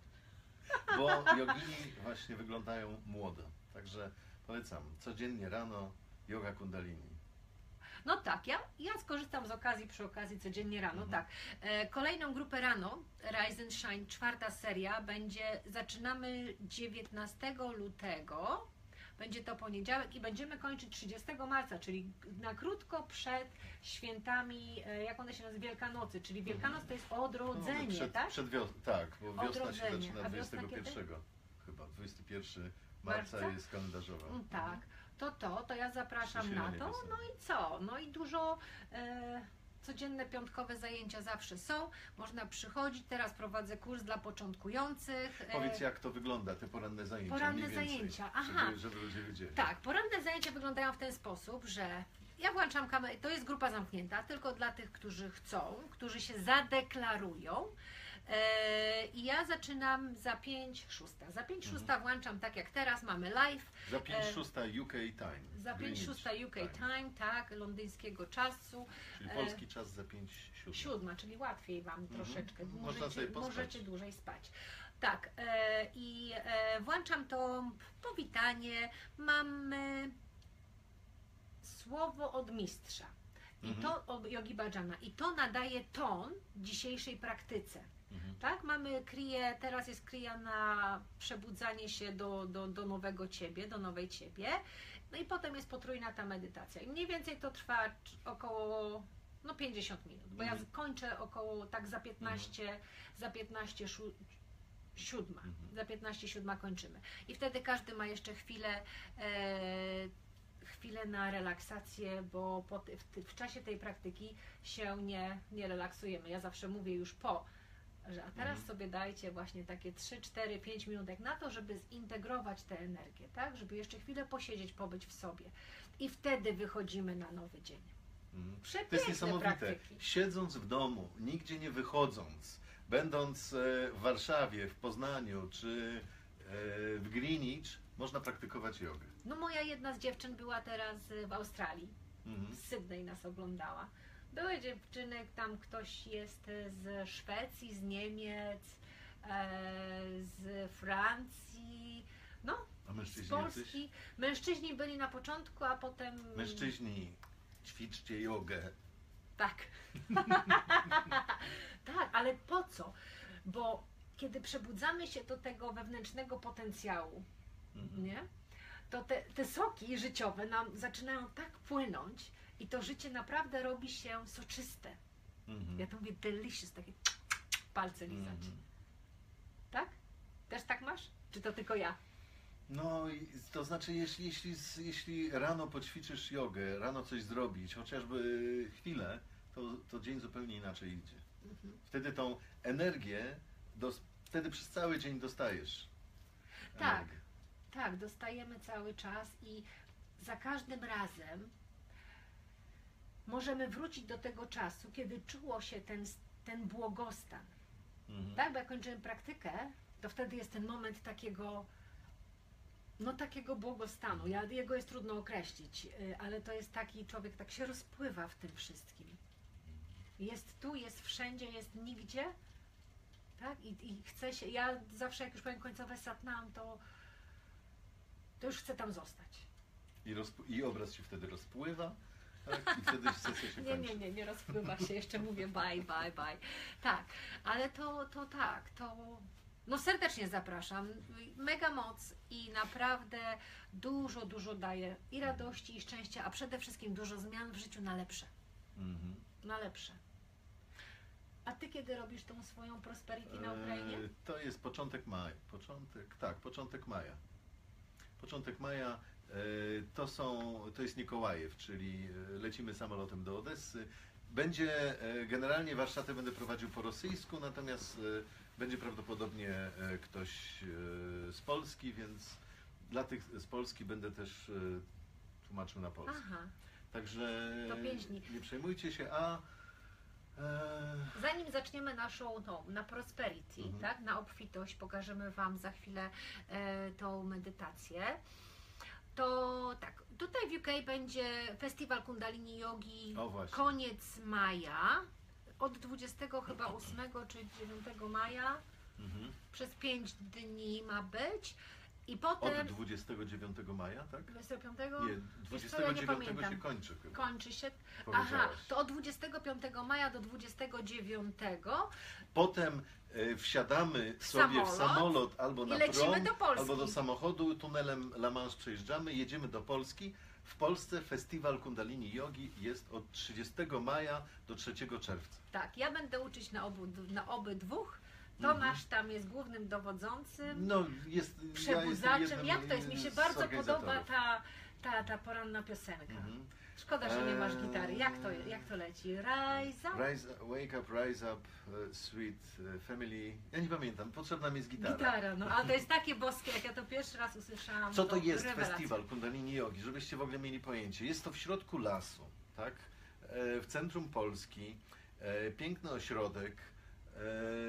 Bo jogini właśnie wyglądają młodo. Także polecam, codziennie rano yoga kundalini. No tak, ja, ja skorzystam z okazji, przy okazji codziennie rano, Mhm. tak. E, kolejną grupę rano, Rise and Shine, czwarta seria, będzie, zaczynamy dziewiętnastego lutego, będzie to poniedziałek i będziemy kończyć trzydziestego marca, czyli na krótko przed świętami, e, jak one się nazywa, Wielkanocy, czyli Wielkanoc to jest odrodzenie, No, przed, tak? Przed wios- tak, bo wiosna się Odrodzenie. zaczyna A wiosna dwudziestego pierwszego. Chyba dwudziestego pierwszego marca Marca? jest kalendarzowa. Mm, tak, to to, to ja zapraszam na Przesilenie to, wiosenne. no i co? No i dużo e, codzienne piątkowe zajęcia zawsze są, można przychodzić, teraz prowadzę kurs dla początkujących. e, Powiedz, jak to wygląda, te poranne zajęcia. Poranne mniej więcej, zajęcia, aha. Żeby, żeby ludzie wiedzieli. Tak, poranne zajęcia wyglądają w ten sposób, że ja włączam kamerę, to jest grupa zamknięta, tylko dla tych, którzy chcą, którzy się zadeklarują. E, I ja zaczynam za pięć szósta. Za pięć szósta włączam tak jak teraz, mamy live. Za pięć E, szósta U K time. Za pięć Greenwich szósta U K time, tak, londyńskiego czasu. Czyli e, polski czas za pięć siódma. Siódma, czyli łatwiej Wam Mhm. troszeczkę. Można Możecie, sobie pospać. możecie dłużej spać. Tak, e, i e, włączam to powitanie. Mamy słowo od mistrza. I Mhm. to od Yogi Bhajana. I to nadaje ton dzisiejszej praktyce. Mhm. Tak, mamy kriję, teraz jest krija na przebudzanie się do, do, do nowego Ciebie, do nowej Ciebie. No i potem jest potrójna ta medytacja. I mniej więcej to trwa cz- około no pięćdziesiąt minut, bo ja Mhm. z- kończę około tak za piętnaście, za piętnaście szu- siódma, Mhm. za piętnaście siódma kończymy. I wtedy każdy ma jeszcze chwilę, e, chwilę na relaksację, bo po, ty- w, ty- w czasie tej praktyki się nie, nie relaksujemy. Ja zawsze mówię już po, że a teraz Mhm. sobie dajcie właśnie takie trzy, cztery, pięć minutek na to, żeby zintegrować tę energię, tak? Żeby jeszcze chwilę posiedzieć, pobyć w sobie. I wtedy wychodzimy na nowy dzień. Mhm. To Przepiękne jest niesamowite. praktyki. Siedząc w domu, nigdzie nie wychodząc, będąc e, w Warszawie, w Poznaniu czy e, w Greenwich, można praktykować jogę. No moja jedna z dziewczyn była teraz y, w Australii. Mhm. Z Sydney nas oglądała. Były dziewczyny, tam ktoś jest y, z Szwecji, z Niemiec, e, z Francji, no, A z mężczyźni jacyś? Polski. Mężczyźni byli na początku, a potem... Mężczyźni, ćwiczcie jogę. Tak. Tak, ale po co? Bo kiedy przebudzamy się do tego wewnętrznego potencjału, Mhm. nie? To te, te soki życiowe nam zaczynają tak płynąć i to życie naprawdę robi się soczyste. Mhm. Ja to mówię delicious, takie palce lizać. Mhm. Tak? Też tak masz? Czy to tylko ja? No, i to znaczy, jeśli, jeśli, jeśli rano poćwiczysz jogę, rano coś zrobić, chociażby chwilę, to, to dzień zupełnie inaczej idzie. Mhm. Wtedy tą energię, dos, wtedy przez cały dzień dostajesz. Tak. energię. Tak, dostajemy cały czas i za każdym razem możemy wrócić do tego czasu, kiedy czuło się ten, ten błogostan. Mhm. Tak, bo jak kończymy praktykę, to wtedy jest ten moment takiego, no takiego błogostanu. Ja, jego jest trudno określić, y, ale to jest taki, człowiek tak się rozpływa w tym wszystkim. Jest tu, jest wszędzie, jest nigdzie. Tak? I, i chce się, ja zawsze jak już powiem końcowe satnam, to, to już chcę tam zostać. I, rozp- I obraz się wtedy rozpływa, tak? I wtedy sesja się Nie, kończy. nie, nie, nie rozpływa się, jeszcze mówię bye, bye, bye. Tak, ale to, to tak, to no serdecznie zapraszam, mega moc i naprawdę dużo, dużo daje i radości, i szczęścia, a przede wszystkim dużo zmian w życiu na lepsze, Mhm. na lepsze. A Ty kiedy robisz tą swoją prosperity na Ukrainie? E, To jest początek maja. Początek, tak, początek maja. Początek maja. To są, to jest Mikołajew, czyli lecimy samolotem do Odessy. Będzie, generalnie warsztaty będę prowadził po rosyjsku, natomiast będzie prawdopodobnie ktoś z Polski, więc dla tych z Polski będę też tłumaczył na polski. Aha. Także To pięć dni. nie przejmujcie się, a zanim zaczniemy naszą tą, na prosperity, Mhm. tak, na obfitość, pokażemy Wam za chwilę e, tą medytację. To tak, tutaj w U K będzie festiwal Kundalini Jogi, O, właśnie. koniec maja, od dwudziestego chyba ósmego czy dziewiątego maja, mhm. przez pięć dni ma być i Od potem dwudziestego dziewiątego maja, tak? dwudziestego piątego Nie, co, dwudziestego ja nie dziewiątego pamiętam. się kończy chyba. kończy się. Aha, powiedziałaś. to od dwudziestego piątego maja do dwudziestego dziewiątego Potem e, wsiadamy W sobie w samolot samolot albo i na lecimy prom, do Polski. albo do samochodu, tunelem La Manche przejeżdżamy, jedziemy do Polski. W Polsce festiwal Kundalini Jogi jest od trzydziestego maja do trzeciego czerwca. Tak, ja będę uczyć na, obu, na obydwóch. Tomasz tam jest głównym dowodzącym, No, jest, ja przebudzaczem. jestem jednym Jak to jest? Mi się z bardzo organizatorów. podoba ta, ta, ta poranna piosenka. Mhm. Szkoda, że nie masz Eee. gitary. Jak to, jak to leci? Rise up. Rise, wake up, rise up, uh, sweet uh, family. Ja nie pamiętam, potrzebna mi jest gitara. Gitara, no ale to jest takie boskie, jak ja to pierwszy raz usłyszałam. Co to jest rewelacja. festiwal Kundalini Jogi, żebyście w ogóle mieli pojęcie. Jest to w środku lasu, tak? E, w centrum Polski, e, piękny ośrodek. E,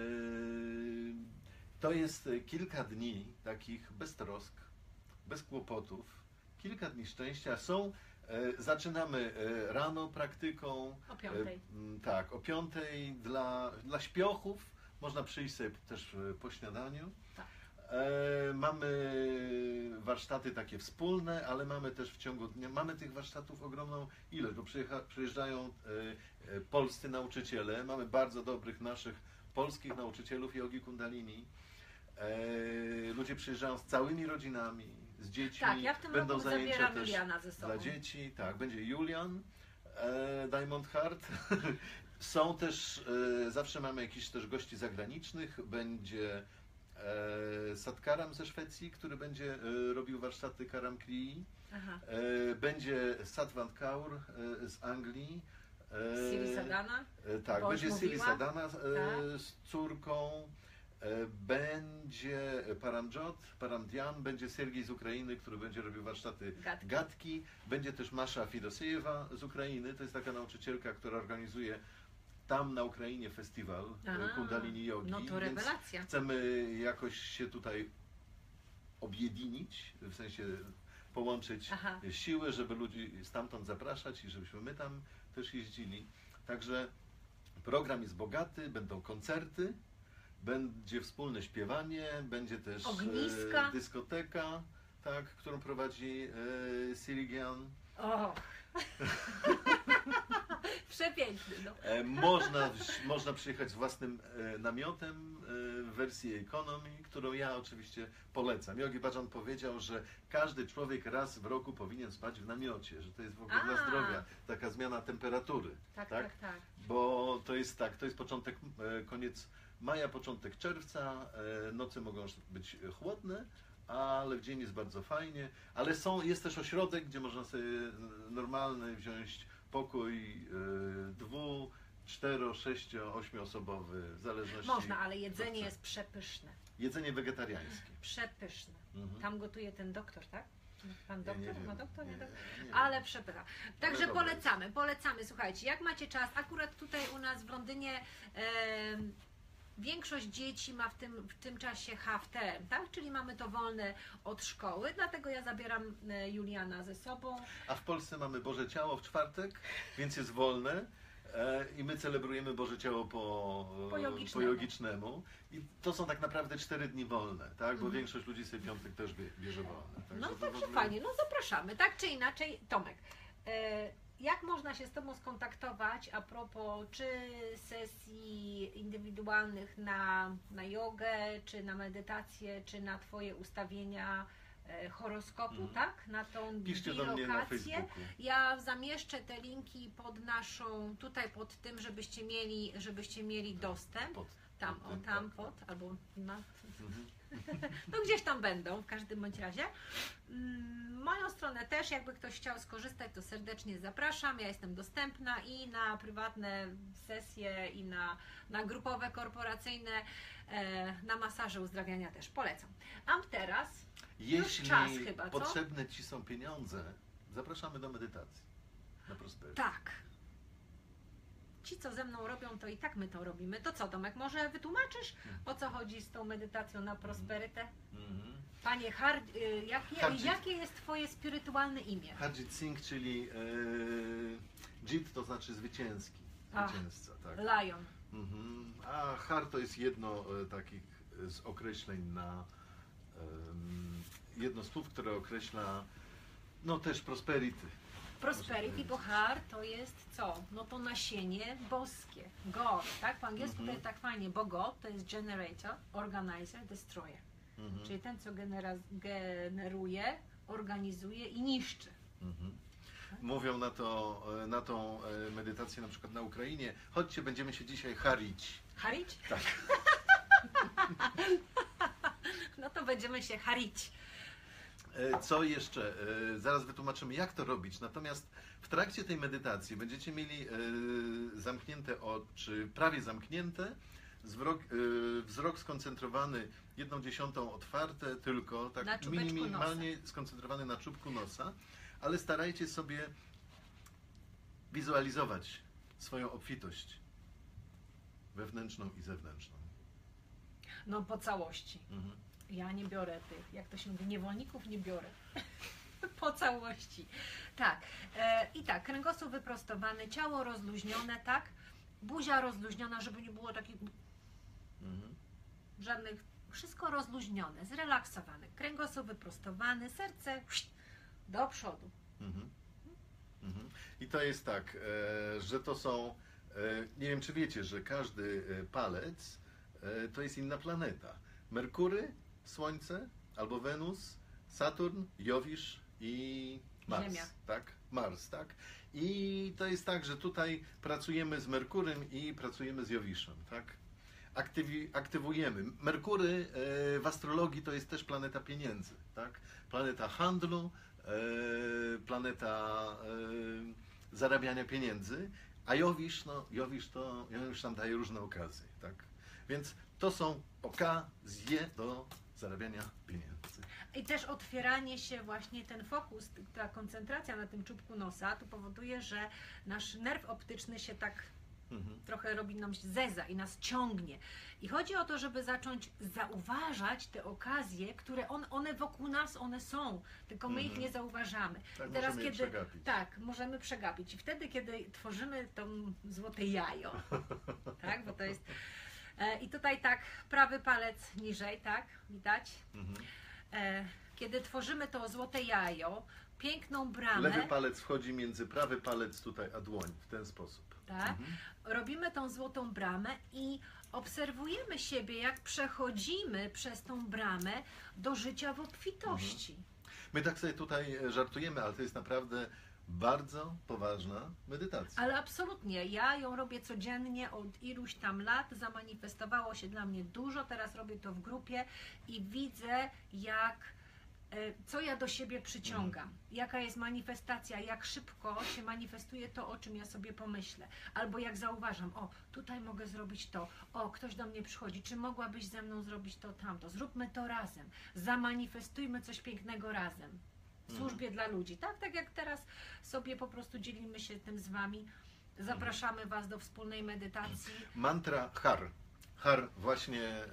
to jest kilka dni takich bez trosk, bez kłopotów, kilka dni szczęścia. Są, e, zaczynamy e, rano praktyką. O piątej. E, m, tak, o piątej dla, dla śpiochów. Można przyjść sobie też e, po śniadaniu. Tak. E, mamy warsztaty takie wspólne, ale mamy też w ciągu dnia, mamy tych warsztatów ogromną ilość, bo przyjecha, przyjeżdżają e, e, polscy nauczyciele, mamy bardzo dobrych naszych polskich nauczycielów jogi kundalini. E, ludzie przyjeżdżają z całymi rodzinami, z dziećmi, Tak, ja w tym będą roku zajęcia zabieram też Juliana ze sobą. dla dzieci, tak, będzie Julian, e, Diamond Heart. Są też, e, zawsze mamy jakichś też gości zagranicznych, będzie e, Satkaram ze Szwecji, który będzie e, robił warsztaty Karam Krii, Aha. e, będzie Satvant Kaur e, z Anglii, e, Siri Sadana. e, tak, bo już będzie Siri mówiła. Sadana e, Tak. z córką, e, będzie Paramjot, Paramdian, będzie Sergiej z Ukrainy, który będzie robił warsztaty Gadki. Gadki, będzie też Masza Fidosejewa z Ukrainy, to jest taka nauczycielka, która organizuje tam na Ukrainie festiwal e, A, Kundalini Jogi, No to więc rewelacja. chcemy jakoś się tutaj objedinić, w sensie połączyć Aha. siły, żeby ludzi stamtąd zapraszać i żebyśmy my tam też jeździli. Także program jest bogaty, będą koncerty, będzie wspólne śpiewanie, będzie też Ogniska. e, dyskoteka, tak, którą prowadzi e, Sirigian. O! Przepiękny, no. E, można, wś- można przyjechać z własnym e, namiotem e, w wersji economy, którą ja oczywiście polecam. Yogi Bhajan powiedział, że każdy człowiek raz w roku powinien spać w namiocie, że to jest w ogóle dla A. zdrowia, taka zmiana temperatury. Tak, Tak? tak, tak. Bo to jest tak, to jest początek, e, koniec maja, początek czerwca, e, noce mogą być chłodne, ale w dzień jest bardzo fajnie, ale są, jest też ośrodek, gdzie można sobie normalny wziąć pokój y, dwu, cztero, sześcio, ośmioosobowy, w zależności. Można, ale jedzenie co chce. jest przepyszne. Jedzenie wegetariańskie. Przepyszne. Mhm. Tam gotuje ten doktor, tak? Pan Ja doktor? nie wiem, Ma doktor? Nie, nie, doktor? nie wiem. Ale przepycha. Także dobre polecamy, polecamy. Słuchajcie, jak macie czas, akurat tutaj u nas w Londynie em, większość dzieci ma w tym, w tym czasie half term, tak? Czyli mamy to wolne od szkoły, dlatego ja zabieram e, Juliana ze sobą. A w Polsce mamy Boże Ciało w czwartek, więc jest wolne. E, I my celebrujemy Boże Ciało po, Po jogicznemu. po jogicznemu. I to są tak naprawdę cztery dni wolne, tak? Bo Mhm. większość ludzi sobie piątek też bie, bierze wolne. Także No to w także ogóle- fajnie, no zapraszamy, tak czy inaczej. Tomek, e, jak można się z Tobą skontaktować a propos czy sesji indywidualnych na, na jogę, czy na medytację, czy na Twoje ustawienia e, horoskopu, Mhm. tak? Na tą Piszcie do mnie na bilokację. Facebooku. Ja zamieszczę te linki pod naszą, tutaj pod tym, żebyście mieli, żebyście mieli dostęp. Pod, tam, o Ten, tam, tak, pod, albo na, Mhm. no gdzieś tam będą, w każdym bądź razie. Mm, Moją stronę też, jakby ktoś chciał skorzystać, to serdecznie zapraszam. Ja jestem dostępna i na prywatne sesje, i na, na grupowe, korporacyjne, e, na masaże uzdrawiania też polecam. A teraz Jeśli czas chyba, co? potrzebne Ci są pieniądze, zapraszamy do medytacji na Prosperity. tak. Ci, co ze mną robią, to i tak my to robimy. To co, Tomek, może wytłumaczysz, o co chodzi z tą medytacją na prosperytę? Mhm. Panie Har... y, jakie, Harjit. jakie jest Twoje spirytualne imię? Harjit Singh, czyli e, Jit to znaczy zwycięski, Ach. zwycięzca, tak. Lion. Mhm. A Har to jest jedno e, takich z określeń na em, jedno z słów, które określa no też prosperity. Prosperity, bo Har to jest co? No to nasienie boskie. God, tak? Po angielsku Mhm. to jest tak fajnie, bo God to jest generator, organizer, destroyer. Mhm. Czyli ten, co genera... generuje, organizuje i niszczy. Mhm. Mówią na, to, e, na tą e, medytację na przykład na Ukrainie, chodźcie, będziemy się dzisiaj harić. Harić? Tak. No to będziemy się harić. E, Co jeszcze? E, Zaraz wytłumaczymy, jak to robić. Natomiast w trakcie tej medytacji będziecie mieli e, zamknięte oczy, prawie zamknięte, wzrok, e, wzrok skoncentrowany, jedną dziesiątą otwarte, tylko Na tak czubeczku minimalnie skoncentrowany na czubku nosa, ale starajcie sobie wizualizować swoją obfitość wewnętrzną i zewnętrzną. No po całości. Mhm. Ja nie biorę tych, jak to się mówi, niewolników nie biorę. Po całości. Tak. E, I tak, kręgosłup wyprostowany, ciało rozluźnione, tak? Buzia rozluźniona, żeby nie było takich Mhm. żadnych, wszystko rozluźnione, zrelaksowane. Kręgosłup wyprostowany, serce do przodu. Mhm. Mhm. I to jest tak, e, że to są, e, nie wiem czy wiecie, że każdy e, palec e, to jest inna planeta. Merkury, Słońce, albo Wenus, Saturn, Jowisz i Mars. Ziemia. Tak? Mars, tak? I to jest tak, że tutaj pracujemy z Merkurym i pracujemy z Jowiszem, tak? Aktywi, aktywujemy. Merkury e, w astrologii to jest też planeta pieniędzy, tak? Planeta handlu, e, planeta e, zarabiania pieniędzy, a Jowisz, no Jowisz to Jowisz nam daje różne okazje, tak? Więc to są okazje do zarabiania pieniędzy. I też otwieranie się, właśnie ten fokus, ta koncentracja na tym czubku nosa, to powoduje, że nasz nerw optyczny się tak Mhm. trochę robi nam zeza i nas ciągnie. I chodzi o to, żeby zacząć zauważać te okazje, które on, one wokół nas, one są, tylko my ich Mhm. nie zauważamy. Tak, I teraz możemy je kiedy przegapić. tak, możemy przegapić. I wtedy, kiedy tworzymy to złote jajo, tak, bo to jest e, i tutaj tak, prawy palec niżej, tak, widać? Mhm. E, kiedy tworzymy to złote jajo, piękną bramę, Lewy palec wchodzi między prawy palec tutaj a dłoń w ten sposób. tak? Mhm. Robimy tą złotą bramę i obserwujemy siebie, jak przechodzimy przez tą bramę do życia w obfitości. My tak sobie tutaj e, żartujemy, ale to jest naprawdę bardzo poważna medytacja. Ale absolutnie, ja ją robię codziennie od iluś tam lat, zamanifestowało się dla mnie dużo, teraz robię to w grupie i widzę, jak e, co ja do siebie przyciągam, jaka jest manifestacja, jak szybko się manifestuje to, o czym ja sobie pomyślę, albo jak zauważam, o, tutaj mogę zrobić to, o, ktoś do mnie przychodzi, czy mogłabyś ze mną zrobić to, tamto, zróbmy to razem, zamanifestujmy coś pięknego razem, w służbie dla ludzi, tak, tak jak teraz sobie po prostu dzielimy się tym z Wami, zapraszamy Was do wspólnej medytacji. Mantra Har. Har właśnie e,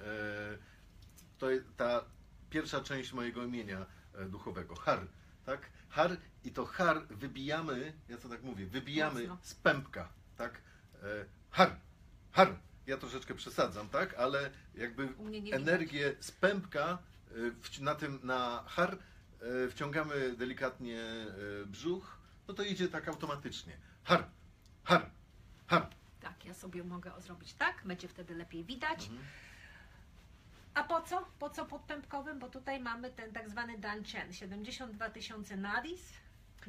to jest ta pierwsza część mojego imienia e, duchowego. Har, tak? Har i to har wybijamy, ja to tak mówię, wybijamy Mocno. z pępka, tak? E, har, har. Ja troszeczkę przesadzam, tak? Ale jakby U mnie nie widać. energię z pępka e, wci- na tym, na har e, wciągamy delikatnie e, brzuch, no to idzie tak automatycznie. Har, har, har. Tak, ja sobie mogę zrobić tak, będzie wtedy lepiej widać. Mhm. A po co? Po co podpępkowym? Bo tutaj mamy ten tak zwany Danchen, siedemdziesiąt dwa tysiące nadis,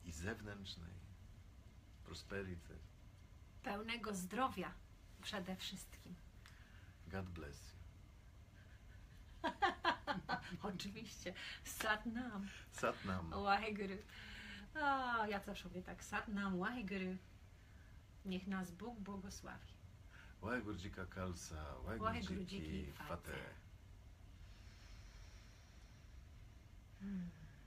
i zewnętrznej. Prosperity. Pełnego zdrowia przede wszystkim. God bless you. Oczywiście. Satnam. Satnam. Waheguru. A, ja też mówię tak. Satnam Waheguru. Niech nas Bóg błogosławi. Waheguru Ji Ka Khalsa, Waheguru Waheguru Ji Ji Ki Ki Fateh. Fateh. Hmm.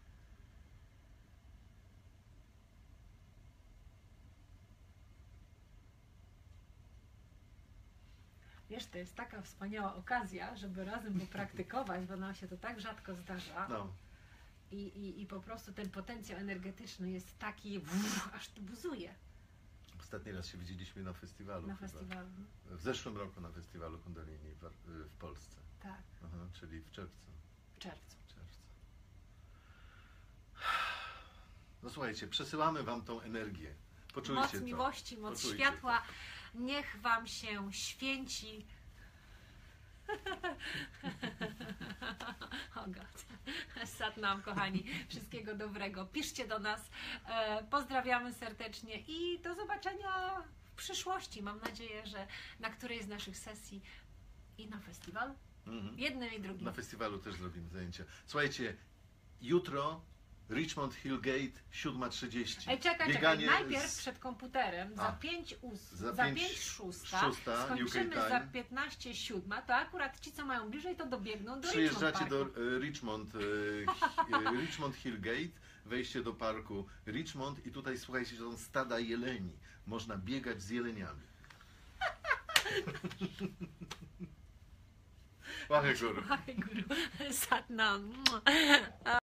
Wiesz, to jest taka wspaniała okazja, żeby razem popraktykować, bo nam się to tak rzadko zdarza. No, I, i, I po prostu ten potencjał energetyczny jest taki, uff, aż to buzuje ostatni raz się widzieliśmy na festiwalu. na chyba. festiwalu. W zeszłym roku na festiwalu Kundalini w, War- w Polsce. Tak, Aha, czyli w czerwcu. w czerwcu. W czerwcu. No słuchajcie, przesyłamy wam tą energię. Poczujcie Moc to. miłości, moc Poczujcie światła, niech wam się święci. O God. Satnam, kochani, wszystkiego dobrego. Piszcie do nas, e, pozdrawiamy serdecznie i do zobaczenia w przyszłości. Mam nadzieję, że na którejś z naszych sesji i na festiwalu, Mhm. jednym i drugim. Na festiwalu też zrobimy zajęcia. Słuchajcie, jutro Richmond Hill Gate, siódma trzydzieści. Ej, czekaj, Bieganie czekaj, najpierw z- przed komputerem, za A. pięć ós, Za za pięć pięć szósta, szósta, skończymy U K za time. piętnaście siódma, to akurat ci, co mają bliżej, to dobiegną do Przyjeżdżacie Richmond do Parku. e, Richmond, e, hi- e, Richmond Hill Gate, wejście do parku Richmond i tutaj słuchajcie, są stada jeleni. Można biegać z jeleniami. Waheguru. Waheguru. Satnam.